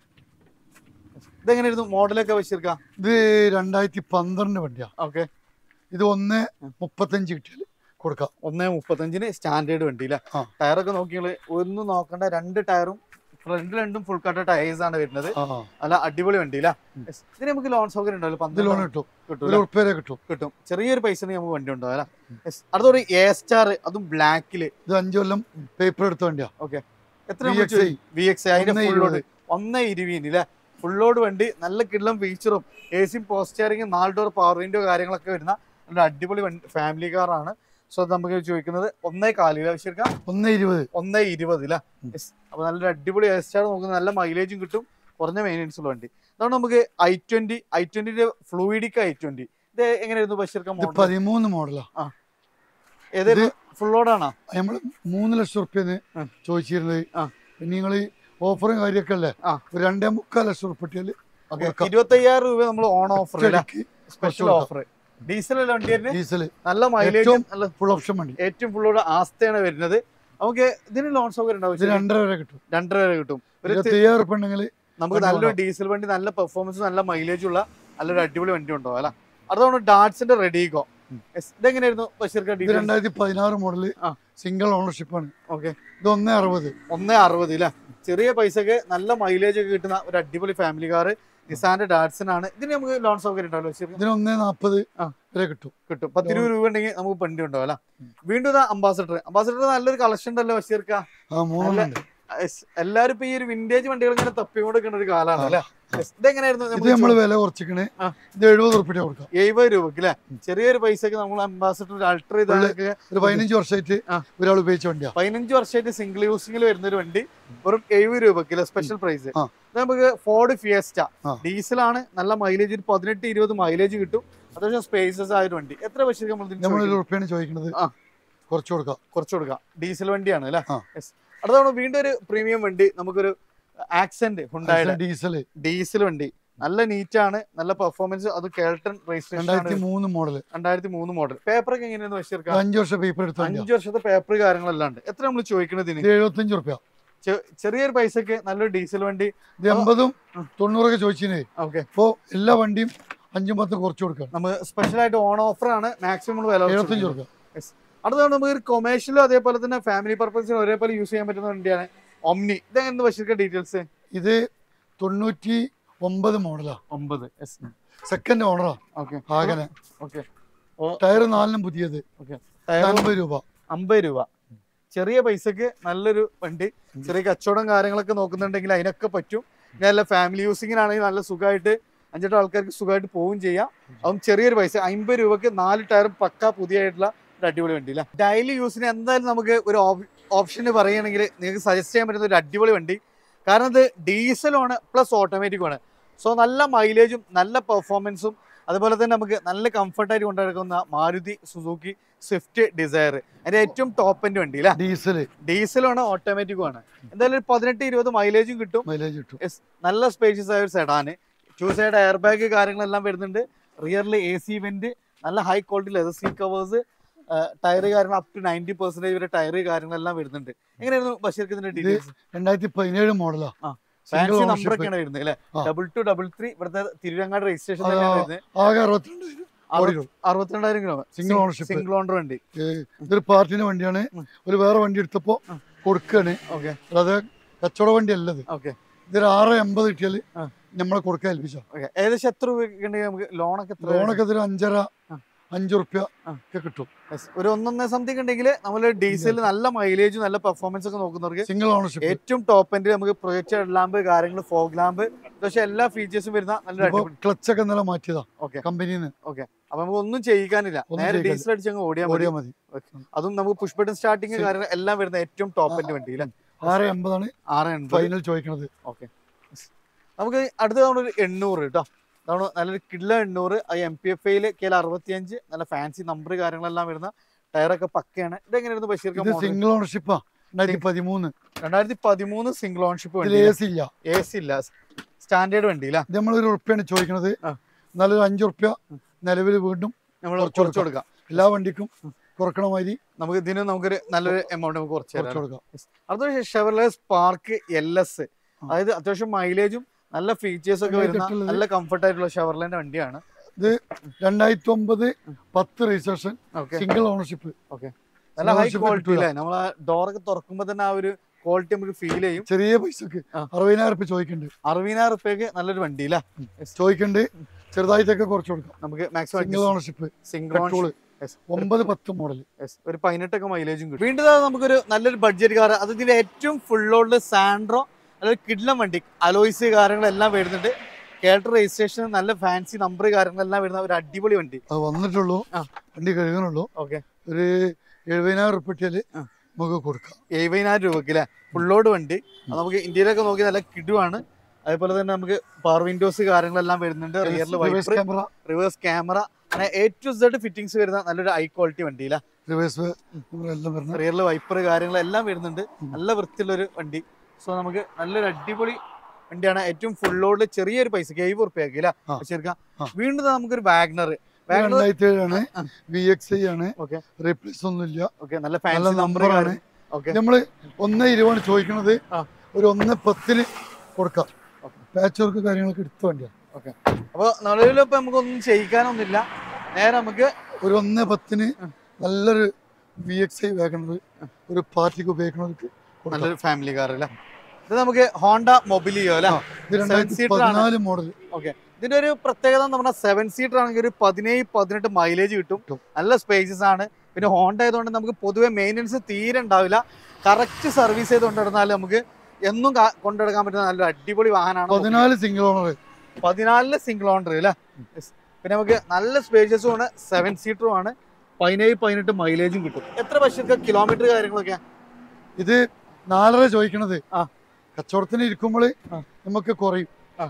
[SPEAKER 1] ഇതെങ്ങനെയായിരുന്നു മോഡലൊക്കെ വെച്ചിരിക്കാം?
[SPEAKER 2] ഇത് രണ്ടായിരത്തി പന്ത്രണ്ട് വണ്ടിയാ.
[SPEAKER 1] ഓക്കെ,
[SPEAKER 2] ഇത് ഒന്ന് മുപ്പത്തഞ്ച് കിട്ടിയാൽ കൊടുക്കാം.
[SPEAKER 1] ഒന്ന് മുപ്പത്തഞ്ചിന് സ്റ്റാൻഡേർഡ് വണ്ടി അല്ലേ. ടയറൊക്കെ നോക്കിയാൽ ഒന്നും നോക്കണ്ട, രണ്ട് ടയറും ഫ്രണ്ട് രണ്ടും ഫുൾ കട്ട ടയേഴ്സ് ആണ് വരുന്നത്. അല്ല അടിപൊളി വണ്ടി അല്ലേ. ഇതിന് നമുക്ക് ലോൺ സൗകര്യം ഉണ്ടാവില്ല,
[SPEAKER 2] ലോൺ കിട്ടും കിട്ടും
[SPEAKER 1] കിട്ടും ചെറിയൊരു പൈസ നമുക്ക് വണ്ടി ഉണ്ടാവും അല്ലേ. അടുത്തൊരു എ സ്റ്റാർ, അതും ബ്ലാക്കില്.
[SPEAKER 2] ഇത് അഞ്ചു കൊല്ലം പേപ്പർ എടുത്ത വണ്ടിയാ.
[SPEAKER 1] ഓക്കെ, എത്ര വി എക്സ് ഐ അതിന്റെ ഫുൾ ലോഡ് ഒന്ന് ഇരുപതിന് അല്ലേ. ഫുൾ ലോഡ് വണ്ടി, നല്ല കിള്ളം ഫീച്ചറും എ സിയും പോസ്റ്റിയറിംഗും നാല് ഡോർ പവർ വിൻഡോ കാര്യങ്ങളൊക്കെ വരുന്ന നല്ല അടിപൊളി വണ്ടി ഫാമിലി കാറാണ്. സോ നമുക്ക് ചോദിക്കുന്നത് ഒന്നേ കാലില വെച്ചിരിക്കാം,
[SPEAKER 2] ഒന്നേ ഇരുപത്
[SPEAKER 1] ഒന്നേ ഇരുപത് അല്ലേ. അപ്പൊ നല്ലൊരു അടിപൊളി എ സ്റ്റാർ നോക്കുന്നത്, നല്ല മൈലേജും കിട്ടും, കുറഞ്ഞ മെയിൻ്റെനൻസ് ഉള്ള വണ്ടി. അതാണ് നമുക്ക് ഐ ട്വന്റി ഐ ട്വന്റിന്റെ ഫ്ലൂയിഡിക് ഐ ട്വന്റി. ഇത് എങ്ങനെയായിരുന്നു ബഷീർക്ക?
[SPEAKER 2] പതിമൂന്ന് മോഡലാ.
[SPEAKER 1] ഏതായാലും ഫുൾ ലോഡാണോ?
[SPEAKER 2] നമ്മള് മൂന്ന് ലക്ഷം റുപ്യന്ന് ചോദിച്ചിരുന്നത്. നിങ്ങള് ഓഫറും കാര്യമൊക്കെ അല്ലേ, ഒരു രണ്ടേ മുക്കാൽ ലക്ഷം റുപ്യ
[SPEAKER 1] ഇരുപത്തി അയ്യായിരം രൂപ നമ്മൾ on offer special offer. Diesel അല്ല വണ്ടി,
[SPEAKER 2] ഡീസൽ
[SPEAKER 1] നല്ല മൈലേജ്, നല്ല
[SPEAKER 2] ഫുൾ ഓപ്ഷൻ വണ്ടി.
[SPEAKER 1] ഏറ്റവും ഫുള്ളോട് ആസ്തയാണ് വരുന്നത്. നമുക്ക് ഇതിന് ലോൺ സൗകര്യം ഉണ്ടാവും.
[SPEAKER 2] രണ്ടര വരെ കിട്ടും,
[SPEAKER 1] രണ്ടര വരെ കിട്ടും. നമുക്ക് നല്ലൊരു ഡീസൽ വണ്ടി, നല്ല പെർഫോമൻസ്, നല്ല മൈലേജ് ഉള്ള നല്ലൊരു അടിപൊളി വണ്ടി ഉണ്ടാവും അല്ല. അതാണ് ഡാറ്റ്സിന്റെ റെഡിഗോ. ഇതെങ്ങനെയായിരുന്നു ബഷീർക്ക?
[SPEAKER 2] രണ്ടായിരത്തി പതിനാറ് മോഡല്, സിംഗിൾ ഓണർഷിപ്പ് ആണ്.
[SPEAKER 1] ഓക്കെ,
[SPEAKER 2] ഇത് ഒന്നേ അറുപത്.
[SPEAKER 1] ഒന്നേ അറുപത് അല്ലേ. ചെറിയ പൈസക്ക് നല്ല മൈലേജ് ഒക്കെ കിട്ടുന്ന ഒരു അടിപൊളി ഫാമിലി കാർ നിസാന്റെ ഡാറ്റ്സൺ ആണ്. ഇതിന് നമുക്ക് ലോൺ സൗകര്യം ഉണ്ടാവില്ല.
[SPEAKER 2] ഇതിന് ഒന്നേ നാപ്പത് വരെ കിട്ടും
[SPEAKER 1] കിട്ടും പത്തിരുപത് രൂപ ഉണ്ടെങ്കിൽ നമുക്ക് വണ്ടി ഉണ്ടാവും അല്ല. വീണ്ടും അംബാസഡർ അംബാസഡർ നല്ലൊരു കളക്ഷൻ ഉണ്ടല്ലോ ബഷീർക്ക. എല്ലാരും ഇപ്പൊ ഈ ഒരു വിന്റേജ് വണ്ടികൾ ഇങ്ങനെ തപ്പിക്കൊണ്ടിരിക്കുന്ന ഒരു കാലാണ് അല്ലെ. ഇതെങ്ങനെയായിരുന്നു?
[SPEAKER 2] നമ്മള് വില കുറച്ചിക്കണേ, ഇത് എഴുപത് റുപ്യ കൊടുക്കാം.
[SPEAKER 1] എഴുപത് രൂപക്ക് അല്ലെ. ചെറിയൊരു പൈസക്ക് നമ്മൾ അംബാസഡർ അൾട്ര ഇതൊക്കെ
[SPEAKER 2] ഒരു പതിനഞ്ച് വർഷമായിട്ട് ഒരാൾ ഉപയോഗിച്ച വണ്ടിയാ.
[SPEAKER 1] പതിനഞ്ച് വർഷമായിട്ട് സിംഗിൾ യൂസിംഗിൽ വരുന്ന ഒരു വണ്ടി വെറും എഴുപത് രൂപക്ക് സ്പെഷ്യൽ പ്രൈസ്. നമുക്ക് ഫോർഡ് ഫിയസ്റ്റ ഡീസലാണ്, നല്ല മൈലേജ്, പതിനെട്ട് ഇരുപത് മൈലേജ് കിട്ടും, അത്യാവശ്യം സ്പേസസ് ആയ ഒരു വണ്ടി. എത്ര പൈസ
[SPEAKER 2] നമ്മൾ റുപ്യാണ് ചോദിക്കുന്നത്? കുറച്ച് കൊടുക്കാം,
[SPEAKER 1] കുറച്ച് കൊടുക്കാം. ഡീസൽ വണ്ടിയാണ് അല്ലെ. അടുത്താണ് വീണ്ടും ഒരു പ്രീമിയം വണ്ടി, നമുക്കൊരു ആക്സെന്റ് ഹുണ്ടായുടെ
[SPEAKER 2] ഡീസൽ
[SPEAKER 1] ഡീസൽ വണ്ടി. നല്ല നീറ്റാണ്, നല്ല പെർഫോമൻസ്. അത് കേൾട്ടൺ
[SPEAKER 2] രണ്ടായിരത്തി മൂന്ന് മോഡൽ
[SPEAKER 1] രണ്ടായിരത്തി മൂന്ന് മോഡൽ. പേപ്പറൊക്കെ എങ്ങനെയാന്ന് വെച്ചിരിക്കാം?
[SPEAKER 2] അഞ്ചു വർഷം പേപ്പർ എടുത്തു.
[SPEAKER 1] അഞ്ചു വർഷത്തെ പേപ്പർ കാര്യങ്ങളെല്ലാം ഉണ്ട്. എത്ര നമ്മൾ ചോദിക്കുന്നത്?
[SPEAKER 2] എഴുപത്തഞ്ച് റുപ്യ.
[SPEAKER 1] ചെറിയൊരു പൈസക്ക് നല്ലൊരു ഡീസൽ വണ്ടി.
[SPEAKER 2] എൺപതും തൊണ്ണൂറൊക്കെ ചോദിച്ചേ.
[SPEAKER 1] ഓക്കെ,
[SPEAKER 2] ഇപ്പൊ എല്ലാ വണ്ടിയും അഞ്ചും പത്തും കുറച്ച് കൊടുക്കാം.
[SPEAKER 1] നമ്മൾ സ്പെഷ്യൽ ആയിട്ട് ഓൺ ഓഫർ ആണ്. മാക്സിമം വില
[SPEAKER 2] എഴുപത്തഞ്ച് റുപ്യ.
[SPEAKER 1] അടുത്താണ് നമുക്ക് ഒരു കൊമേഴ്ഷ്യലും അതേപോലെ തന്നെ ഫാമിലി പർപ്പസിനും ഒരേപോലെ യൂസ് ചെയ്യാൻ പറ്റുന്ന വണ്ടിയാണ് ഒമ്നി. ഇതെങ്ങനെ ബഷീർക്ക ഡീറ്റെയിൽസ്?
[SPEAKER 2] ഇത് തൊണ്ണൂറ്റി ഒമ്പത് മോഡലാ.
[SPEAKER 1] ഒമ്പത്
[SPEAKER 2] സെക്കൻഡ് ഓണറാ.
[SPEAKER 1] ഓക്കെ,
[SPEAKER 2] ആകനെ.
[SPEAKER 1] ഓക്കെ,
[SPEAKER 2] ടയർ നാലിനും പുതിയത്.
[SPEAKER 1] ഓക്കെ,
[SPEAKER 2] അമ്പത് രൂപ.
[SPEAKER 1] അമ്പത് രൂപ. ചെറിയ പൈസക്ക് നല്ലൊരു വണ്ടി. ചെറിയ കച്ചവടം കാര്യങ്ങളൊക്കെ നോക്കുന്നുണ്ടെങ്കിൽ അതിനൊക്കെ പറ്റും. നല്ല ഫാമിലി യൂസിങ്ങിനാണെങ്കിൽ നല്ല സുഖമായിട്ട് അഞ്ചെട്ട് ആൾക്കാർക്ക് സുഖമായിട്ട് പോവുകയും ചെയ്യാം. അതും ചെറിയൊരു പൈസ. അമ്പത് രൂപക്ക് നാല് ടയറും പക്ക പുതിയതായിട്ടുള്ള ഒരു അടിപൊളി വണ്ടി അല്ല. ഡെയിലി യൂസിന് എന്തായാലും നമുക്ക് ഒരു ഓപ്ഷന് പറയുകയാണെങ്കിൽ നിങ്ങൾക്ക് സജസ്റ്റ് ചെയ്യാൻ പറ്റുന്ന ഒരു അടിപൊളി വണ്ടി. കാരണം ഇത് ഡീസലാണ് പ്ലസ് ഓട്ടോമാറ്റിക്കുമാണ്. സോ നല്ല മൈലേജും നല്ല പെർഫോമൻസും അതുപോലെ തന്നെ നമുക്ക് നല്ല കംഫർട്ടായിട്ട് കൊണ്ടുനടക്കുന്ന മാരുതി സുസുക്കി സ്വിഫ്റ്റ് ഡിസയർ, അതിന്റെ ഏറ്റവും ടോപ്പ് എൻഡ് വണ്ടി അല്ലേ?
[SPEAKER 2] ഡീസൽ
[SPEAKER 1] ഡീസലാണ് ഓട്ടോമാറ്റിക്കും ആണ്. എന്തായാലും ഒരു പതിനെട്ട് ഇരുപത് മൈലേജും കിട്ടും.
[SPEAKER 2] മൈലേജ് കിട്ടും.
[SPEAKER 1] നല്ല സ്പേഷ്യസ് ആയ ഒരു sedan. Two side air bag കാര്യങ്ങളെല്ലാം വരുന്നുണ്ട്. റിയറിൽ എ സി വെന്റ്, നല്ല high quality leather seat covers, tyre കാര്യങ്ങൾ അപ് ടു നയൻറ്റി പെർസെന്റേജ് വരെ ടയർ കാര്യങ്ങളെല്ലാം വരുന്നുണ്ട്. എങ്ങനെയായിരുന്നു ബഷീർക്ക് ഇതിന്റെ ഡീറ്റെയിൽസ്?
[SPEAKER 2] രണ്ടായിരത്തി പതിനേഴ് മോഡലാ.
[SPEAKER 1] ഫാൻസി നമ്പറൊക്കെയാണ് വരുന്നത് അല്ലേ? ഡബിൾ ടു ഡബിൾ ത്രീ ഇവിടുത്തെ തിരുവങ്ങാട് രജിസ്ട്രേഷൻ തന്നെയാണ് വരുന്നത്.
[SPEAKER 2] ആകെ അറുപത്തിരണ്ട്
[SPEAKER 1] അറുപത്തിരണ്ടായിരം kilo
[SPEAKER 2] single ownership,
[SPEAKER 1] single owner വണ്ടി.
[SPEAKER 2] ഇതൊരു പാർട്ടിന്റെ വണ്ടിയാണ്. ഒരു വേറെ വണ്ടി എടുത്തപ്പോ കൊടുക്കാണ്. അതായത് കച്ചവട വണ്ടി അല്ലത്. ഇതൊരു ആറ് എൺപത് കിട്ടിയാല് നമ്മളെ കൊടുക്കാൻ ഏൽപ്പിച്ചോ.
[SPEAKER 1] ഏകദേശം എത്ര രൂപ നമുക്ക് ലോണൊക്കെ?
[SPEAKER 2] ലോണൊക്കെ ഒരു അഞ്ചര അഞ്ചു റുപ്യ ഒക്കെ കിട്ടും.
[SPEAKER 1] ഒരു ഒന്നൊന്നര സംതിങ് ഉണ്ടെങ്കിൽ നമ്മൾ ഡീസൽ നല്ല മൈലേജും നല്ല പെർഫോമൻസ് ഒക്കെ നോക്കുന്നവർക്ക്
[SPEAKER 2] സിംഗിൾ ഓണർഷിപ്പ്
[SPEAKER 1] ഏറ്റവും ടോപ്പ് എൻഡ് നമുക്ക് പ്രൊജക്ടർ ലാമ്പ് കാര്യങ്ങൾ ഫോഗ് ലാമ്പ് പക്ഷെ എല്ലാ ഫീച്ചേഴ്സും വരുന്ന നല്ല
[SPEAKER 2] ക്ലച്ച് ഒക്കെ നല്ല മാറ്റിയതാ കമ്പനിന്ന്.
[SPEAKER 1] ഓക്കെ, അപ്പൊ നമുക്ക് ഒന്നും ചെയ്യിക്കാനില്ല, നേരെ ഡീസൽ അടിച്ച് അങ്ങ് ഓടിയാൽ ഓടിയാൽ മതി. അതും നമുക്ക് പുഷ് ബട്ടൺ സ്റ്റാർട്ടിങ് കാര്യങ്ങൾ എല്ലാം വരുന്ന ഏറ്റവും ടോപ്പ് എൻഡ് വണ്ടി അല്ലേ?
[SPEAKER 2] ആറ് എൺപതാണ്
[SPEAKER 1] ആറ് എൺപത്
[SPEAKER 2] ഫൈനൽ ചോദിക്കുന്നത്.
[SPEAKER 1] ഓക്കെ, നമുക്ക് അടുത്ത തവണ ഒരു എണ്ണൂറ് കേട്ടോ. അതാണ് നല്ലൊരു കിഡ്ല എണ്ണൂറ്. അത് എം പി എഫ് ഐയില് കെ അറുപത്തിയഞ്ച്, നല്ല ഫാൻസി നമ്പർ കാര്യങ്ങളെല്ലാം വരുന്ന ടയറൊക്കെ പക്കയാണ്. ഇതെങ്ങനെയായിരുന്നു ബഷീർക്ക്?
[SPEAKER 2] സിംഗിൾ ഓണർഷിപ്പാ. രണ്ടായിരത്തി പതിമൂന്ന്
[SPEAKER 1] രണ്ടായിരത്തി പതിമൂന്ന് സിംഗിൾ ഓണർഷിപ്പ് വണ്ടി.
[SPEAKER 2] എ സി ഇല്ല,
[SPEAKER 1] എ സി ഇല്ല, സ്റ്റാൻഡേർഡ് വണ്ടി അല്ലേ?
[SPEAKER 2] നമ്മളൊരു ഉറുപ്പ്യാണ് ചോദിക്കുന്നത്. നല്ലൊരു അഞ്ചു റുപ്യ നിലവിൽ വീണ്ടും
[SPEAKER 1] നമ്മൾ കുറച്ച് കൊടുക്കാം.
[SPEAKER 2] എല്ലാ വണ്ടിക്കും കുറക്കണ മാതിരി
[SPEAKER 1] നമുക്ക് ഇതിന് നമുക്കൊരു നല്ലൊരു എമൗണ്ട് നമുക്ക് കുറച്ച് കൊടുക്കാം. അടുത്ത ഷെവർലെ സ്പാർക്ക് എൽ എസ്, അതായത് അത്യാവശ്യം മൈലേജും നല്ല ഫീച്ചേഴ്സ് ഒക്കെ വരുന്ന നല്ല കംഫർട്ട് ആയിട്ടുള്ള ഷെവർലെന്റെ വണ്ടിയാണ്.
[SPEAKER 2] ഇത് രണ്ടായിരത്തി ഒമ്പത് പത്ത് രജിസ്ട്രേഷൻ, സിംഗിൾ ഓണർഷിപ്പ്.
[SPEAKER 1] ഓക്കെ, നല്ല ഹൈ ക്വാളിറ്റി അല്ലേ? നമ്മളെ ഡോറൊക്കെ തുറക്കുമ്പോ തന്നെ ആ ഒരു ക്വാളിറ്റി നമുക്ക് ഫീൽ ചെയ്യും.
[SPEAKER 2] ചെറിയ പൈസക്ക് അറുപതിനായിരം റുപ്യ ചോദിക്കുന്നുണ്ട്.
[SPEAKER 1] അറുപതിനായിരം റുപ്യക്ക് നല്ലൊരു വണ്ടി അല്ലേ
[SPEAKER 2] ചോദിക്കുന്നുണ്ട്. ചെറുതായിട്ടൊക്കെ കുറച്ച് കൊടുക്കാം
[SPEAKER 1] നമുക്ക്. Maximum
[SPEAKER 2] single ownership,
[SPEAKER 1] single owner,
[SPEAKER 2] ഒമ്പത് പത്ത് മോഡൽ,
[SPEAKER 1] ഒരു പതിനെട്ടൊക്കെ മൈലേജും കിട്ടും. വീണ്ടും നമുക്കൊരു നല്ലൊരു ബഡ്ജറ്റ് കാർ, അത് ഇതിന്റെ ഏറ്റവും ഫുൾ ഓൾഡ് സാൻഡ്രോ, അതൊരു കിഡ്ലം വണ്ടി, അലോയ്സ് കാര്യങ്ങളെല്ലാം വരുന്നുണ്ട്. കേരള രജിസ്ട്രേഷൻ, നല്ല ഫാൻസി നമ്പർ കാര്യങ്ങളെല്ലാം വരുന്ന ഒരു അടിപൊളി വണ്ടി.
[SPEAKER 2] അത് വന്നിട്ടുള്ളൂ, വണ്ടി കഴുകാനുള്ളൂ.
[SPEAKER 1] ഓക്കെ,
[SPEAKER 2] ഒരു എഴുപതിനായിരം റുപ്യല് നമുക്ക് കൊടുക്കാം.
[SPEAKER 1] എഴുപതിനായിരം രൂപക്ക് അല്ലേ? ഫുള്ളോട് വണ്ടി. അത് നമുക്ക് ഇന്ത്യയിലൊക്കെ നോക്കി നല്ല കിടുവാണ്. അതേപോലെ തന്നെ നമുക്ക് പവർ വിൻഡോസ് കാര്യങ്ങളെല്ലാം വരുന്നുണ്ട്. റിയറിൽ വൈപ്പർ, റിവേഴ്സ് ക്യാമറ, അങ്ങനെ എ ടു സെഡ് ഫിറ്റിംഗ്സ് വരുന്ന നല്ലൊരു ഹൈ ക്വാളിറ്റി വണ്ടിയില്ല. റിയറിൽ വൈപ്പർ കാര്യങ്ങളെല്ലാം വരുന്നുണ്ട്. നല്ല വൃത്തിയുള്ള ഒരു വണ്ടി. സോ നമുക്ക് നല്ലൊരു അടിപൊളി വണ്ടിയാണ്. ഏറ്റവും ഫുൾ ലോഡില് ചെറിയൊരു പൈസക്ക് എഴുപത് റുപ്യക്ക് അല്ല ശരിക്കാം. വീണ്ടും നമുക്കൊരു വാഗ്നർ, നല്ല ഫാൻസി നമ്പറാണ്.
[SPEAKER 2] നമ്മള് ഒന്ന് ഇരുപതാണ് ചോദിക്കുന്നത്, ഒരു ഒന്ന് പത്തിന് കൊടുക്കാം. പാച്ച് വർക്ക് കാര്യങ്ങളൊക്കെ എടുത്ത വണ്ടിയാണ്.
[SPEAKER 1] ഓക്കെ, അപ്പൊ നിലവിലിപ്പോ നമുക്കൊന്നും ചെയ്യിക്കാനൊന്നുമില്ല. നേരെ നമുക്ക്
[SPEAKER 2] ഒരു ഒന്ന് പത്തിന് നല്ലൊരു വി എക്സ് ഐ വാഗണർ, ഒരു പാർട്ടിക്ക് ഉപയോഗിക്കുന്നവർക്ക്
[SPEAKER 1] നല്ലൊരു ഫാമിലി കാർ അല്ലേ? ഇത് നമുക്ക് ഹോണ്ട മൊബിലിയോ അല്ലേ?
[SPEAKER 2] പതിനാല് മോഡൽ.
[SPEAKER 1] ഓക്കെ, ഇതിന്റെ ഒരു പ്രത്യേകത എന്ന് പറഞ്ഞാൽ സെവൻ സീറ്റർ ആണെങ്കിൽ ഒരു പതിനേഴ് പതിനെട്ട് മൈലേജ് കിട്ടും. നല്ല സ്പേസസ് ആണ്. പിന്നെ ഹോണ്ട ആയതുകൊണ്ട് നമുക്ക് പൊതുവെ മെയിൻ്റെനൻസ് തീരെ ഉണ്ടാവില്ല. കറക്റ്റ് സർവീസ് ചെയ്ത് കൊണ്ടിരുന്നാൽ നമുക്ക് എന്നും കൊണ്ടെടുക്കാൻ പറ്റുന്ന നല്ല അടിപൊളി വാഹനമാണ്.
[SPEAKER 2] പതിനാല് സിംഗിൾ ഓണർ,
[SPEAKER 1] പതിനാലില് സിംഗിൾ ഓണർ അല്ലേ? പിന്നെ നമുക്ക് നല്ല സ്പേസസും ആണ്, സെവൻ സീറ്ററും ആണ്, പതിനേഴ് പതിനെട്ട് മൈലേജും കിട്ടും. എത്ര വർഷത്തെ കിലോമീറ്റർ കാര്യങ്ങളൊക്കെ?
[SPEAKER 2] ഇത് നാലര ചോദിക്കണത്. കച്ചവടത്തിന് ഇരിക്കുമ്പോൾ നമുക്ക് കുറയും.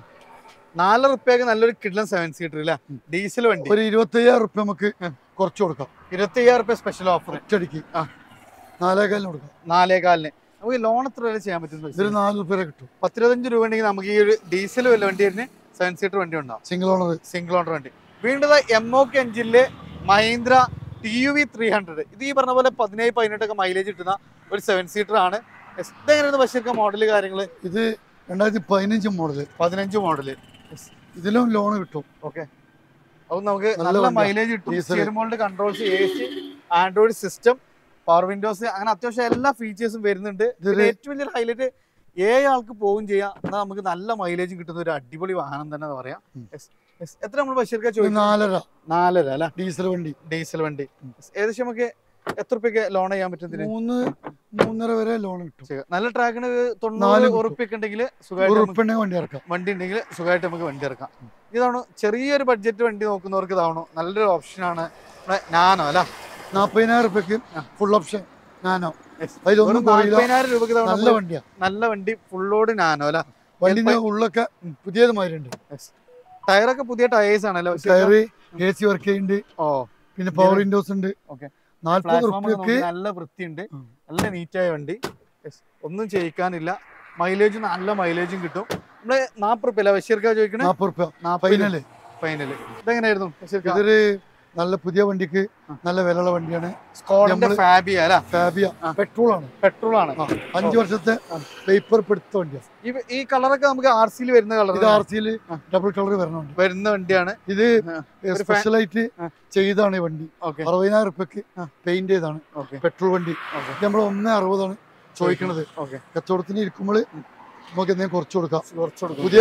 [SPEAKER 1] നാലര റുപ്യക്ക് നല്ലൊരു കിഡ്ലൻ സെവൻ സീറ്റർ അല്ലേ? ഡീസൽ വണ്ടി.
[SPEAKER 2] ഒരു ഇരുപത്തി അയ്യായിരം റുപ്യ നമുക്ക് കുറച്ച് കൊടുക്കാം.
[SPEAKER 1] ഇരുപത്തി അയ്യായിരം റുപ്യ സ്പെഷ്യൽ ഓഫർ
[SPEAKER 2] ഒറ്റയടിക്ക് നാലേകാലിന് കൊടുക്കാം.
[SPEAKER 1] നാലേകാലിന് നമുക്ക് ലോൺ എത്ര വരെ ചെയ്യാൻ പറ്റും?
[SPEAKER 2] ഇതൊരു നാല് റുപ്യ കിട്ടും.
[SPEAKER 1] പത്തിരുപത്തഞ്ച് രൂപ ഉണ്ടെങ്കിൽ നമുക്ക് ഈ ഒരു ഡീസൽ വല്ല വണ്ടി തന്നെ സെവൻ സീറ്റർ വണ്ടി ഉണ്ടാവും.
[SPEAKER 2] സിംഗിൾ ഓണർ, സിംഗിൾ
[SPEAKER 1] ഓണർ വണ്ടി. വീണ്ടും എം ഒ കെ എഞ്ചിനില് Mahindra T U V three hundred. ഇത് ഈ പറഞ്ഞ പോലെ പതിനേഴ് പതിനെട്ടൊക്കെ മൈലേജ് കിട്ടുന്ന ഒരു സെവൻ സീറ്റർ ആണ്. ഇതെങ്ങനെയാണ് ബഷീർക്ക് മോഡല് കാര്യങ്ങള്?
[SPEAKER 2] ഇത് രണ്ടായിരത്തി പതിനഞ്ച് മോഡല്,
[SPEAKER 1] പതിനഞ്ച് മോഡല്.
[SPEAKER 2] ഇതിലും ലോൺ കിട്ടും.
[SPEAKER 1] ഓക്കെ, അപ്പൊ നമുക്ക് നല്ല മൈലേജ് കിട്ടും. Steering mould controls, A C, Android system, power windows, അങ്ങനെ അത്യാവശ്യം എല്ലാ ഫീച്ചേഴ്സും വരുന്നുണ്ട്. ഏറ്റവും വലിയൊരു ഹൈലൈറ്റ് ഏഴ് ആൾക്ക് പോവുകയും ചെയ്യാം, എന്നാൽ നമുക്ക് നല്ല മൈലേജും കിട്ടുന്ന ഒരു അടിപൊളി വാഹനം തന്നെ പറയാം. എത്ര നമ്മൾ ബഷീർക്ക് ചോദിക്കും?
[SPEAKER 2] നാലര.
[SPEAKER 1] നാലര അല്ല?
[SPEAKER 2] ഡീസൽ വണ്ടി.
[SPEAKER 1] ഡീസൽ വണ്ടി. ഏകദേശം നമുക്ക് എത്ര റുപ്യക്ക് ലോൺ ചെയ്യാൻ പറ്റും?
[SPEAKER 2] മൂന്ന് മൂന്നര വരെ ലോൺ കിട്ടും.
[SPEAKER 1] നല്ല ട്രാക്കിന് തൊണ്ണൂറ് ഉറുപ്പ്യൊക്കെ ഉണ്ടെങ്കിൽ സുഖമായിട്ട്
[SPEAKER 2] വണ്ടി ഇറക്കാം.
[SPEAKER 1] വണ്ടി ഉണ്ടെങ്കിൽ സുഖമായിട്ട് നമുക്ക് വണ്ടി ഇറക്കാം. ഇതാണ് ചെറിയൊരു ബഡ്ജറ്റ് വണ്ടി നോക്കുന്നവർക്ക് ഇതാവണോ നല്ലൊരു ഓപ്ഷനാണ്. നാനോ അല്ല?
[SPEAKER 2] നാപ്പതിനായിരം റുപ്യക്ക് ഫുൾ ഓപ്ഷൻ നാനോ.
[SPEAKER 1] നാൽപ്പതിനായിരം രൂപക്ക്
[SPEAKER 2] നല്ല വണ്ടിയാ.
[SPEAKER 1] നല്ല വണ്ടി, ഫുള്ളോട് നാനോ അല്ല?
[SPEAKER 2] വണ്ടിന്റെ ഉള്ളൊക്കെ പുതിയത് മാതിരിണ്ട്.
[SPEAKER 1] ടയറൊക്കെ പുതിയ ടയേഴ്സ് ആണല്ലോ.
[SPEAKER 2] ടയർ എ സി വർക്ക് ചെയ്യുന്നുണ്ട്.
[SPEAKER 1] ഓ
[SPEAKER 2] പിന്നെ പവർ വിൻഡോസ് ഉണ്ട്.
[SPEAKER 1] ഓക്കെ,
[SPEAKER 2] നാല്പത് റുപ്യക്ക്
[SPEAKER 1] നല്ല വൃത്തിയുണ്ട്, നല്ല നീറ്റായ വണ്ടി, ഒന്നും ചെയ്യിക്കാനില്ല. മൈലേജും നല്ല മൈലേജും കിട്ടും. നമ്മള് നാപ്പത് റുപ്യ ബഷീർക്ക ചോദിക്കണേ.
[SPEAKER 2] നാപ്പത് റുപ്യ ഫൈനല്.
[SPEAKER 1] ഫൈനല് ഇതെങ്ങനെയായിരുന്നു?
[SPEAKER 2] ഇതൊരു നല്ല പുതിയ വണ്ടിക്ക് നല്ല വിലയുള്ള വണ്ടിയാണ്.
[SPEAKER 1] സ്കോഡന്റെ ഫാബിയ അല്ല,
[SPEAKER 2] ഫാബിയ പെട്രോൾ ആണ്.
[SPEAKER 1] പെട്രോൾ ആണ്.
[SPEAKER 2] അഞ്ചു വർഷത്തെ പേപ്പർ എടുത്ത വണ്ടിയാണ്.
[SPEAKER 1] ഈ കളറൊക്കെ നമുക്ക് ആർ സിയിൽ വരുന്ന കളർ.
[SPEAKER 2] ഇത് ആർ സിയിൽ ഡബിൾ കളർ വരുന്ന വണ്ടി
[SPEAKER 1] വരുന്ന വണ്ടിയാണ്.
[SPEAKER 2] ഇത് സ്പെഷ്യലായിട്ട് ചെയ്താണ് ഈ വണ്ടി. അറുപതിനായിരം റുപ്യക്ക് പെയിന്റ് ചെയ്താണ് പെട്രോൾ വണ്ടി. നമ്മൾ ഒന്നേ അറുപതാണ് ചോദിക്കണത്. കച്ചവടത്തിന് ഇരിക്കുമ്പോൾ നമുക്ക് എന്തെങ്കിലും കുറച്ച് കൊടുക്കാം. പുതിയ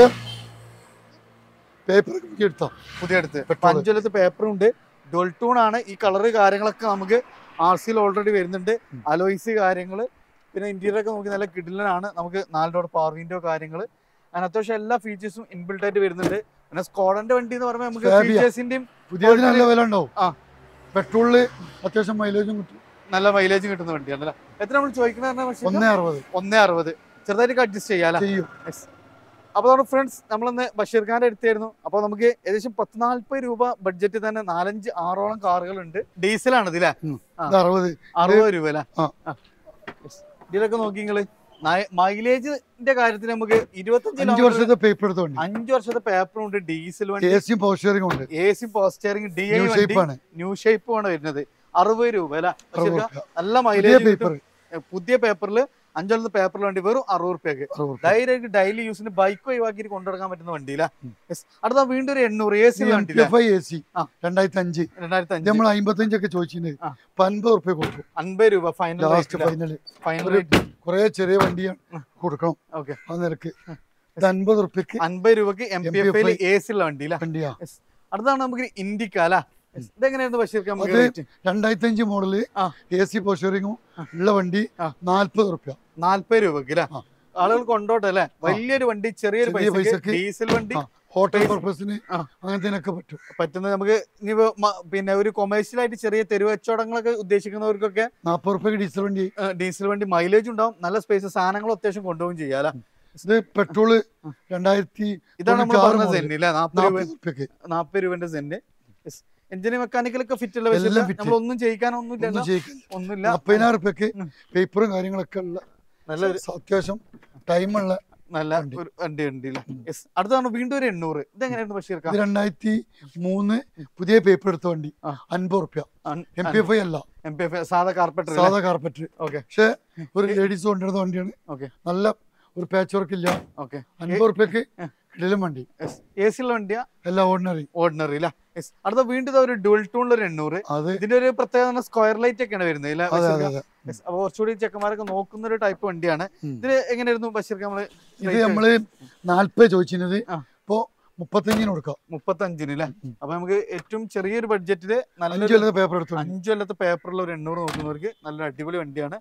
[SPEAKER 2] പേപ്പർ എടുത്താം. പുതിയ എടുത്ത്
[SPEAKER 1] അഞ്ചൊല്ലത്ത് പേപ്പറും ഉണ്ട്. ഡുവൽ ടൂൺ ആണ്. ഈ കളറ് കാര്യങ്ങളൊക്കെ നമുക്ക് ആർ സിയിൽ ഓൾറെഡി വരുന്നുണ്ട്. അലോയ്സ് കാര്യങ്ങള്, പിന്നെ ഇന്റീരിയർ ഒക്കെ നമുക്ക് നല്ല കിഡിലനാണ്. നമുക്ക് നാല് ഡോർ പവർ വിൻഡോ കാര്യങ്ങള്, അങ്ങനെ അത്യാവശ്യം എല്ലാ ഫീച്ചേഴ്സും ഇൻബിൽട്ട് ആയിട്ട് വരുന്നുണ്ട്. പിന്നെ സ്കോഡന്റെ വണ്ടി എന്ന് പറയുമ്പോൾ നമുക്ക് ഫീച്ചേഴ്സിന്റെയും
[SPEAKER 2] പുതിയ നല്ല വില ഉണ്ടാവും. ആ പെട്രോളില് അത്യാവശ്യം മൈലേജും കിട്ടും,
[SPEAKER 1] നല്ല മൈലേജും കിട്ടുന്ന വണ്ടിയാണ്. എത്ര നമ്മൾ ചോദിക്കുന്നത്?
[SPEAKER 2] ഒന്നേ അറുപത്.
[SPEAKER 1] ഒന്നേ അറുപത് ചെറുതായിട്ട് അഡ്ജസ്റ്റ് ചെയ്യാം. അപ്പോൾ നമ്മുടെ ഫ്രണ്ട്സ് നമ്മളിന്ന് ബഷീർ ഖാന്റെ അടുത്തായിരുന്നു. അപ്പോൾ നമുക്ക് ഏകദേശം പത്ത് നാല്പത് രൂപ ബഡ്ജറ്റ് തന്നെ നാലഞ്ച് ആറോളം കാറുകളുണ്ട്. ഡീസലാണ് ഇതില്ലേ?
[SPEAKER 2] അറുപത്
[SPEAKER 1] അറുപത് രൂപ അല്ലേ? ഇതിലൊക്കെ നോക്കി നിങ്ങള് മൈലേജിന്റെ കാര്യത്തിൽ നമുക്ക് ഇരുപത്തഞ്ച്
[SPEAKER 2] വർഷത്തെ പേപ്പർ എടുത്തോണ്ട്
[SPEAKER 1] അഞ്ചു വർഷത്തെ പേപ്പറും ഉണ്ട്. ഡീസൽ വണ്ടി,
[SPEAKER 2] എ സി പവർ സ്റ്റിയറിംഗ് ഉണ്ട്.
[SPEAKER 1] A C power steering D I വണ്ടി, ന്യൂ ഷേപ്പ് ആണ് വരുന്നത്. അറുപത് രൂപ അല്ലെ? നല്ല മൈലേജ്. പുതിയ പേപ്പറിൽ അഞ്ചൊല്ലത്തെ പേപ്പറിൽ വണ്ടി വെറും അറുപത് റുപ്യക്ക് ഡയറക്റ്റ് ഡെയിലി യൂസിന് ബൈക്ക് ഒഴിവാക്കി കൊണ്ടുനടക്കാൻ പറ്റുന്ന വണ്ടിയില്ല. അടുത്ത വീണ്ടും ഒരു എണ്ണൂറ് എ സി വണ്ടി
[SPEAKER 2] രണ്ടായിരത്തി അഞ്ച് രണ്ടായിരത്തി അഞ്ച് നമ്മൾ അമ്പത്തഞ്ചൊക്കെ ചോദിച്ചിട്ടുണ്ട്. അൻപത് റുപ്യ കൊടുക്കും.
[SPEAKER 1] അൻപത് രൂപ ഫൈനൽ.
[SPEAKER 2] ഫൈനല് ഫൈനൽ കുറെ ചെറിയ വണ്ടിയാണ് കൊടുക്കണം. ഓക്കെ, ആ നിരക്ക് അൻപത് റുപ്യക്ക്
[SPEAKER 1] അൻപത് രൂപക്ക് M P F A C ഉള്ള വണ്ടിയില്ല.
[SPEAKER 2] വണ്ടിയാ.
[SPEAKER 1] അടുത്താണ് നമുക്ക് ഇൻഡിക്ക അല്ല? ഇതെങ്ങനെയായിരുന്നു ബഷീർ?
[SPEAKER 2] രണ്ടായിരത്തി അഞ്ച് മോഡല് എ സി പോസ്റ്ററിങ്ങും ഉള്ള വണ്ടി നാല്പത് റുപ്യ.
[SPEAKER 1] നാല്പത് രൂപക്ക് അല്ലെ? ആളുകൾ കൊണ്ടോട്ടെ അല്ലെ? വലിയൊരു വണ്ടി, ചെറിയൊരു പൈസക്ക് ഡീസൽ വണ്ടി,
[SPEAKER 2] ഹോട്ടൽ പർപ്പസിന് അങ്ങനത്തേനൊക്കെ പറ്റും.
[SPEAKER 1] പറ്റുന്നത് നമുക്ക് ഇനിയിപ്പോ പിന്നെ ഒരു കൊമേഴ്ഷ്യൽ ആയിട്ട് ചെറിയ തെരുവ് കച്ചവടങ്ങളൊക്കെ ഉദ്ദേശിക്കുന്നവർക്കൊക്കെ
[SPEAKER 2] നാപ്പത് റുപ്യക്ക് ഡീസൽ വണ്ടി.
[SPEAKER 1] ഡീസൽ വണ്ടി മൈലേജ് ഉണ്ടാവും, നല്ല സ്പേസ്, സാധനങ്ങൾ അത്യാവശ്യം കൊണ്ടുപോകും ചെയ്യാല.
[SPEAKER 2] ഇത് പെട്രോള് രണ്ടായിരത്തി
[SPEAKER 1] ഇതാണ് നമ്മൾ പറഞ്ഞ സെന്റ് അല്ലെ? നാപ്പത് രൂപ നാപ്പത് രൂപന്റെ സെന്റ്. എഞ്ചിന് മെക്കാനിക്കലൊക്കെ ഫിറ്റ് ഉള്ള നമ്മളൊന്നും ചെയ്യിക്കാനൊന്നുമില്ല. ഒന്നുമില്ല.
[SPEAKER 2] മുപ്പതിനായിരം റുപ്യക്ക് പേപ്പറും കാര്യങ്ങളൊക്കെ ഉള്ള നല്ല അത്യാവശ്യം ടൈമുള്ള
[SPEAKER 1] നല്ല ഒരു വണ്ടി ഉണ്ട്. അടുത്താണ് വീണ്ടും ഒരു എണ്ണൂറ്. ഇതെങ്ങനെയാണ് ബഷീർ?
[SPEAKER 2] രണ്ടായിരത്തി മൂന്ന് പുതിയ പേപ്പർ എടുത്ത വണ്ടി അൻപത് റുപ്യ. എം പി എഫ് ഐ അല്ല,
[SPEAKER 1] എം പി എഫ് സാധാ കാർപ്പറ്റ്.
[SPEAKER 2] സാധാ കാർപ്പറ്റ്. ഓക്കെ, പക്ഷെ ഒരു ലേഡീസ് കൊണ്ടിരുന്ന വണ്ടിയാണ്.
[SPEAKER 1] ഓക്കെ,
[SPEAKER 2] നല്ല ഒരു പാച്ച് വർക്ക് ഇല്ല. ഓക്കെ, അൻപത് റുപ്യക്ക് കിടിലൻ വണ്ടി.
[SPEAKER 1] എ സി ഉള്ള വണ്ടിയാ?
[SPEAKER 2] എല്ലാം ഓർഡിനറി.
[SPEAKER 1] ഓർഡിനറി അല്ല? അടുത്ത വീണ്ടും ഒരു ഡുവൽ ടൂണിൽ ഒരു എണ്ണൂറ്. ഇതിന്റെ ഒരു പ്രത്യേകത സ്ക്വയർ ലൈറ്റ് ഒക്കെയാണ് വരുന്നത്. അപ്പൊ കുറച്ചുകൂടി ചെക്കന്മാരൊക്കെ നോക്കുന്ന ഒരു ടൈപ്പ് വണ്ടിയാണ്. ഇതിന് എങ്ങനെയായിരുന്നു ബഷീർ? നമ്മള്
[SPEAKER 2] ഇത് നമ്മള് നാല്പത് ചോദിച്ചിരുന്നത് ഇപ്പൊ മുപ്പത്തഞ്ചിന് കൊടുക്കാം.
[SPEAKER 1] മുപ്പത്തഞ്ചിന് അല്ലെ? അപ്പൊ നമുക്ക് ഏറ്റവും ചെറിയൊരു ബഡ്ജറ്റില് നല്ല
[SPEAKER 2] പേപ്പർ എടുത്തു
[SPEAKER 1] അഞ്ചു കൊല്ലത്തെ പേപ്പറുള്ള ഒരു എണ്ണൂറ് നോക്കുന്നവർക്ക് നല്ലൊരു അടിപൊളി വണ്ടിയാണ്.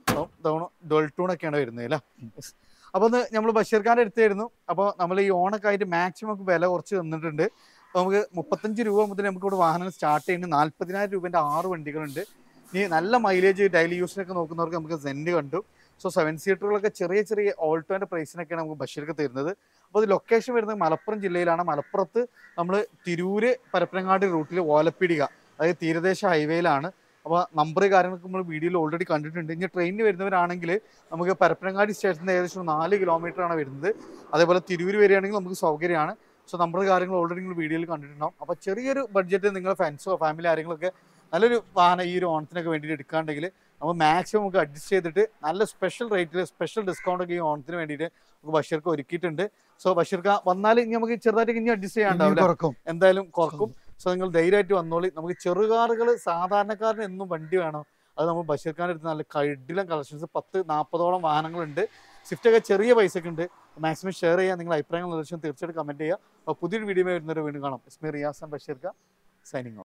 [SPEAKER 1] ഡുവൽ ടൂൺ ഒക്കെയാണ് വരുന്നത് അല്ലെ? അപ്പൊ നമ്മൾ ബഷീർ ഖാന്റെ അടുത്തായിരുന്നു. അപ്പൊ നമ്മൾ ഈ ഓണൊക്കെ ആയിട്ട് മാക്സിമം വില കുറച്ച് തന്നിട്ടുണ്ട്. നമുക്ക് മുപ്പത്തഞ്ച് രൂപ മുതൽ നമുക്ക് ഇവിടെ വാഹനം സ്റ്റാർട്ട് ചെയ്യുന്നത്. നാല്പതിനായിരം രൂപന്റെ ആറ് വണ്ടികളുണ്ട്. ഇനി നല്ല മൈലേജ് ഡെയിലി യൂസിനൊക്കെ നോക്കുന്നവർക്ക് നമുക്ക് സെന്റ് കണ്ടു. സോ സെവൻ സീറ്ററുകളൊക്കെ ചെറിയ ചെറിയ ഓൾട്ടോന്റെ പ്രൈസിനൊക്കെയാണ് നമുക്ക് ബഷീർക്ക് തരുന്നത്. അപ്പോൾ ഇത് ലൊക്കേഷൻ വരുന്നത് മലപ്പുറം ജില്ലയിലാണ്. മലപ്പുറത്ത് നമ്മൾ തിരൂര് പരപ്പനങ്ങാടി റൂട്ടിൽ ഓലപ്പിടിക, അതായത് തീരദേശ ഹൈവേയിലാണ്. അപ്പോൾ നമ്പർ കാര്യങ്ങളൊക്കെ നമ്മൾ വീഡിയോയിൽ ഓൾറെഡി കണ്ടിട്ടുണ്ട്. ഇനി ട്രെയിനിൽ വരുന്നവരാണെങ്കിൽ നമുക്ക് പരപ്പനങ്ങാടി സ്റ്റേഷനിൽ ഏകദേശം നാല് കിലോമീറ്റർ ആണ് വരുന്നത്. അതേപോലെ തിരൂര് വരികയാണെങ്കിൽ നമുക്ക് സൗകര്യമാണ്. സോ നമ്പർ കാര്യങ്ങൾ ഓൾറെഡി നിങ്ങൾ വീഡിയോയിൽ കണ്ടിട്ടുണ്ടാവും. അപ്പോൾ ചെറിയൊരു ബഡ്ജറ്റ് നിങ്ങളുടെ ഫ്രണ്ട്സോ ഫാമിലി ആരെങ്കിലുമൊക്കെ നല്ലൊരു വാഹനം ഈ ഒരു ഓണത്തിനൊക്കെ വേണ്ടിയിട്ട് എടുക്കാണ്ടെങ്കിൽ നമ്മൾ മാക്സിമം നമുക്ക് അഡ്ജസ്റ്റ് ചെയ്തിട്ട് നല്ല സ്പെഷ്യൽ റേറ്റിൽ സ്പെഷ്യൽ ഡിസ്കൗണ്ട് ഒക്കെ ഈ ഓണത്തിന് വേണ്ടിയിട്ട് നമുക്ക് ബഷീർക്ക് ഒരുക്കിയിട്ടുണ്ട്. സോ ബഷീർക്ക് വന്നാൽ ഇനി നമുക്ക് ചെറുതായിട്ട് ഇനി അഡ്ജസ്റ്റ് ചെയ്യാണ്ടാവില്ല, എന്തായാലും കുറക്കും. സോ നിങ്ങൾ ധൈര്യമായിട്ട് വന്നോളി. നമുക്ക് ചെറുകാറുകൾ സാധാരണക്കാരന് എന്നും വണ്ടി വേണം. അത് നമ്മൾ ബഷീർ ഖാൻ്റെ അടുത്ത് നല്ല കടിലം കളക്ഷൻസ് പത്ത് നാൽപ്പതോളം വാഹനങ്ങളുണ്ട്. സ്വിഫ്റ്റ് ഒക്കെ ചെറിയ പൈസക്ക് ഉണ്ട്. മാക്സിമം ഷെയർ ചെയ്യുക. നിങ്ങൾ അഭിപ്രായങ്ങൾ നിർദ്ദേശം തീർച്ചയായിട്ടും കമൻറ്റ് ചെയ്യുക. അപ്പോൾ പുതിയൊരു വീഡിയോ വരുന്നവരെ വീണ്ടും കാണാം. Ismi Riyas and Basheer Khan signing of.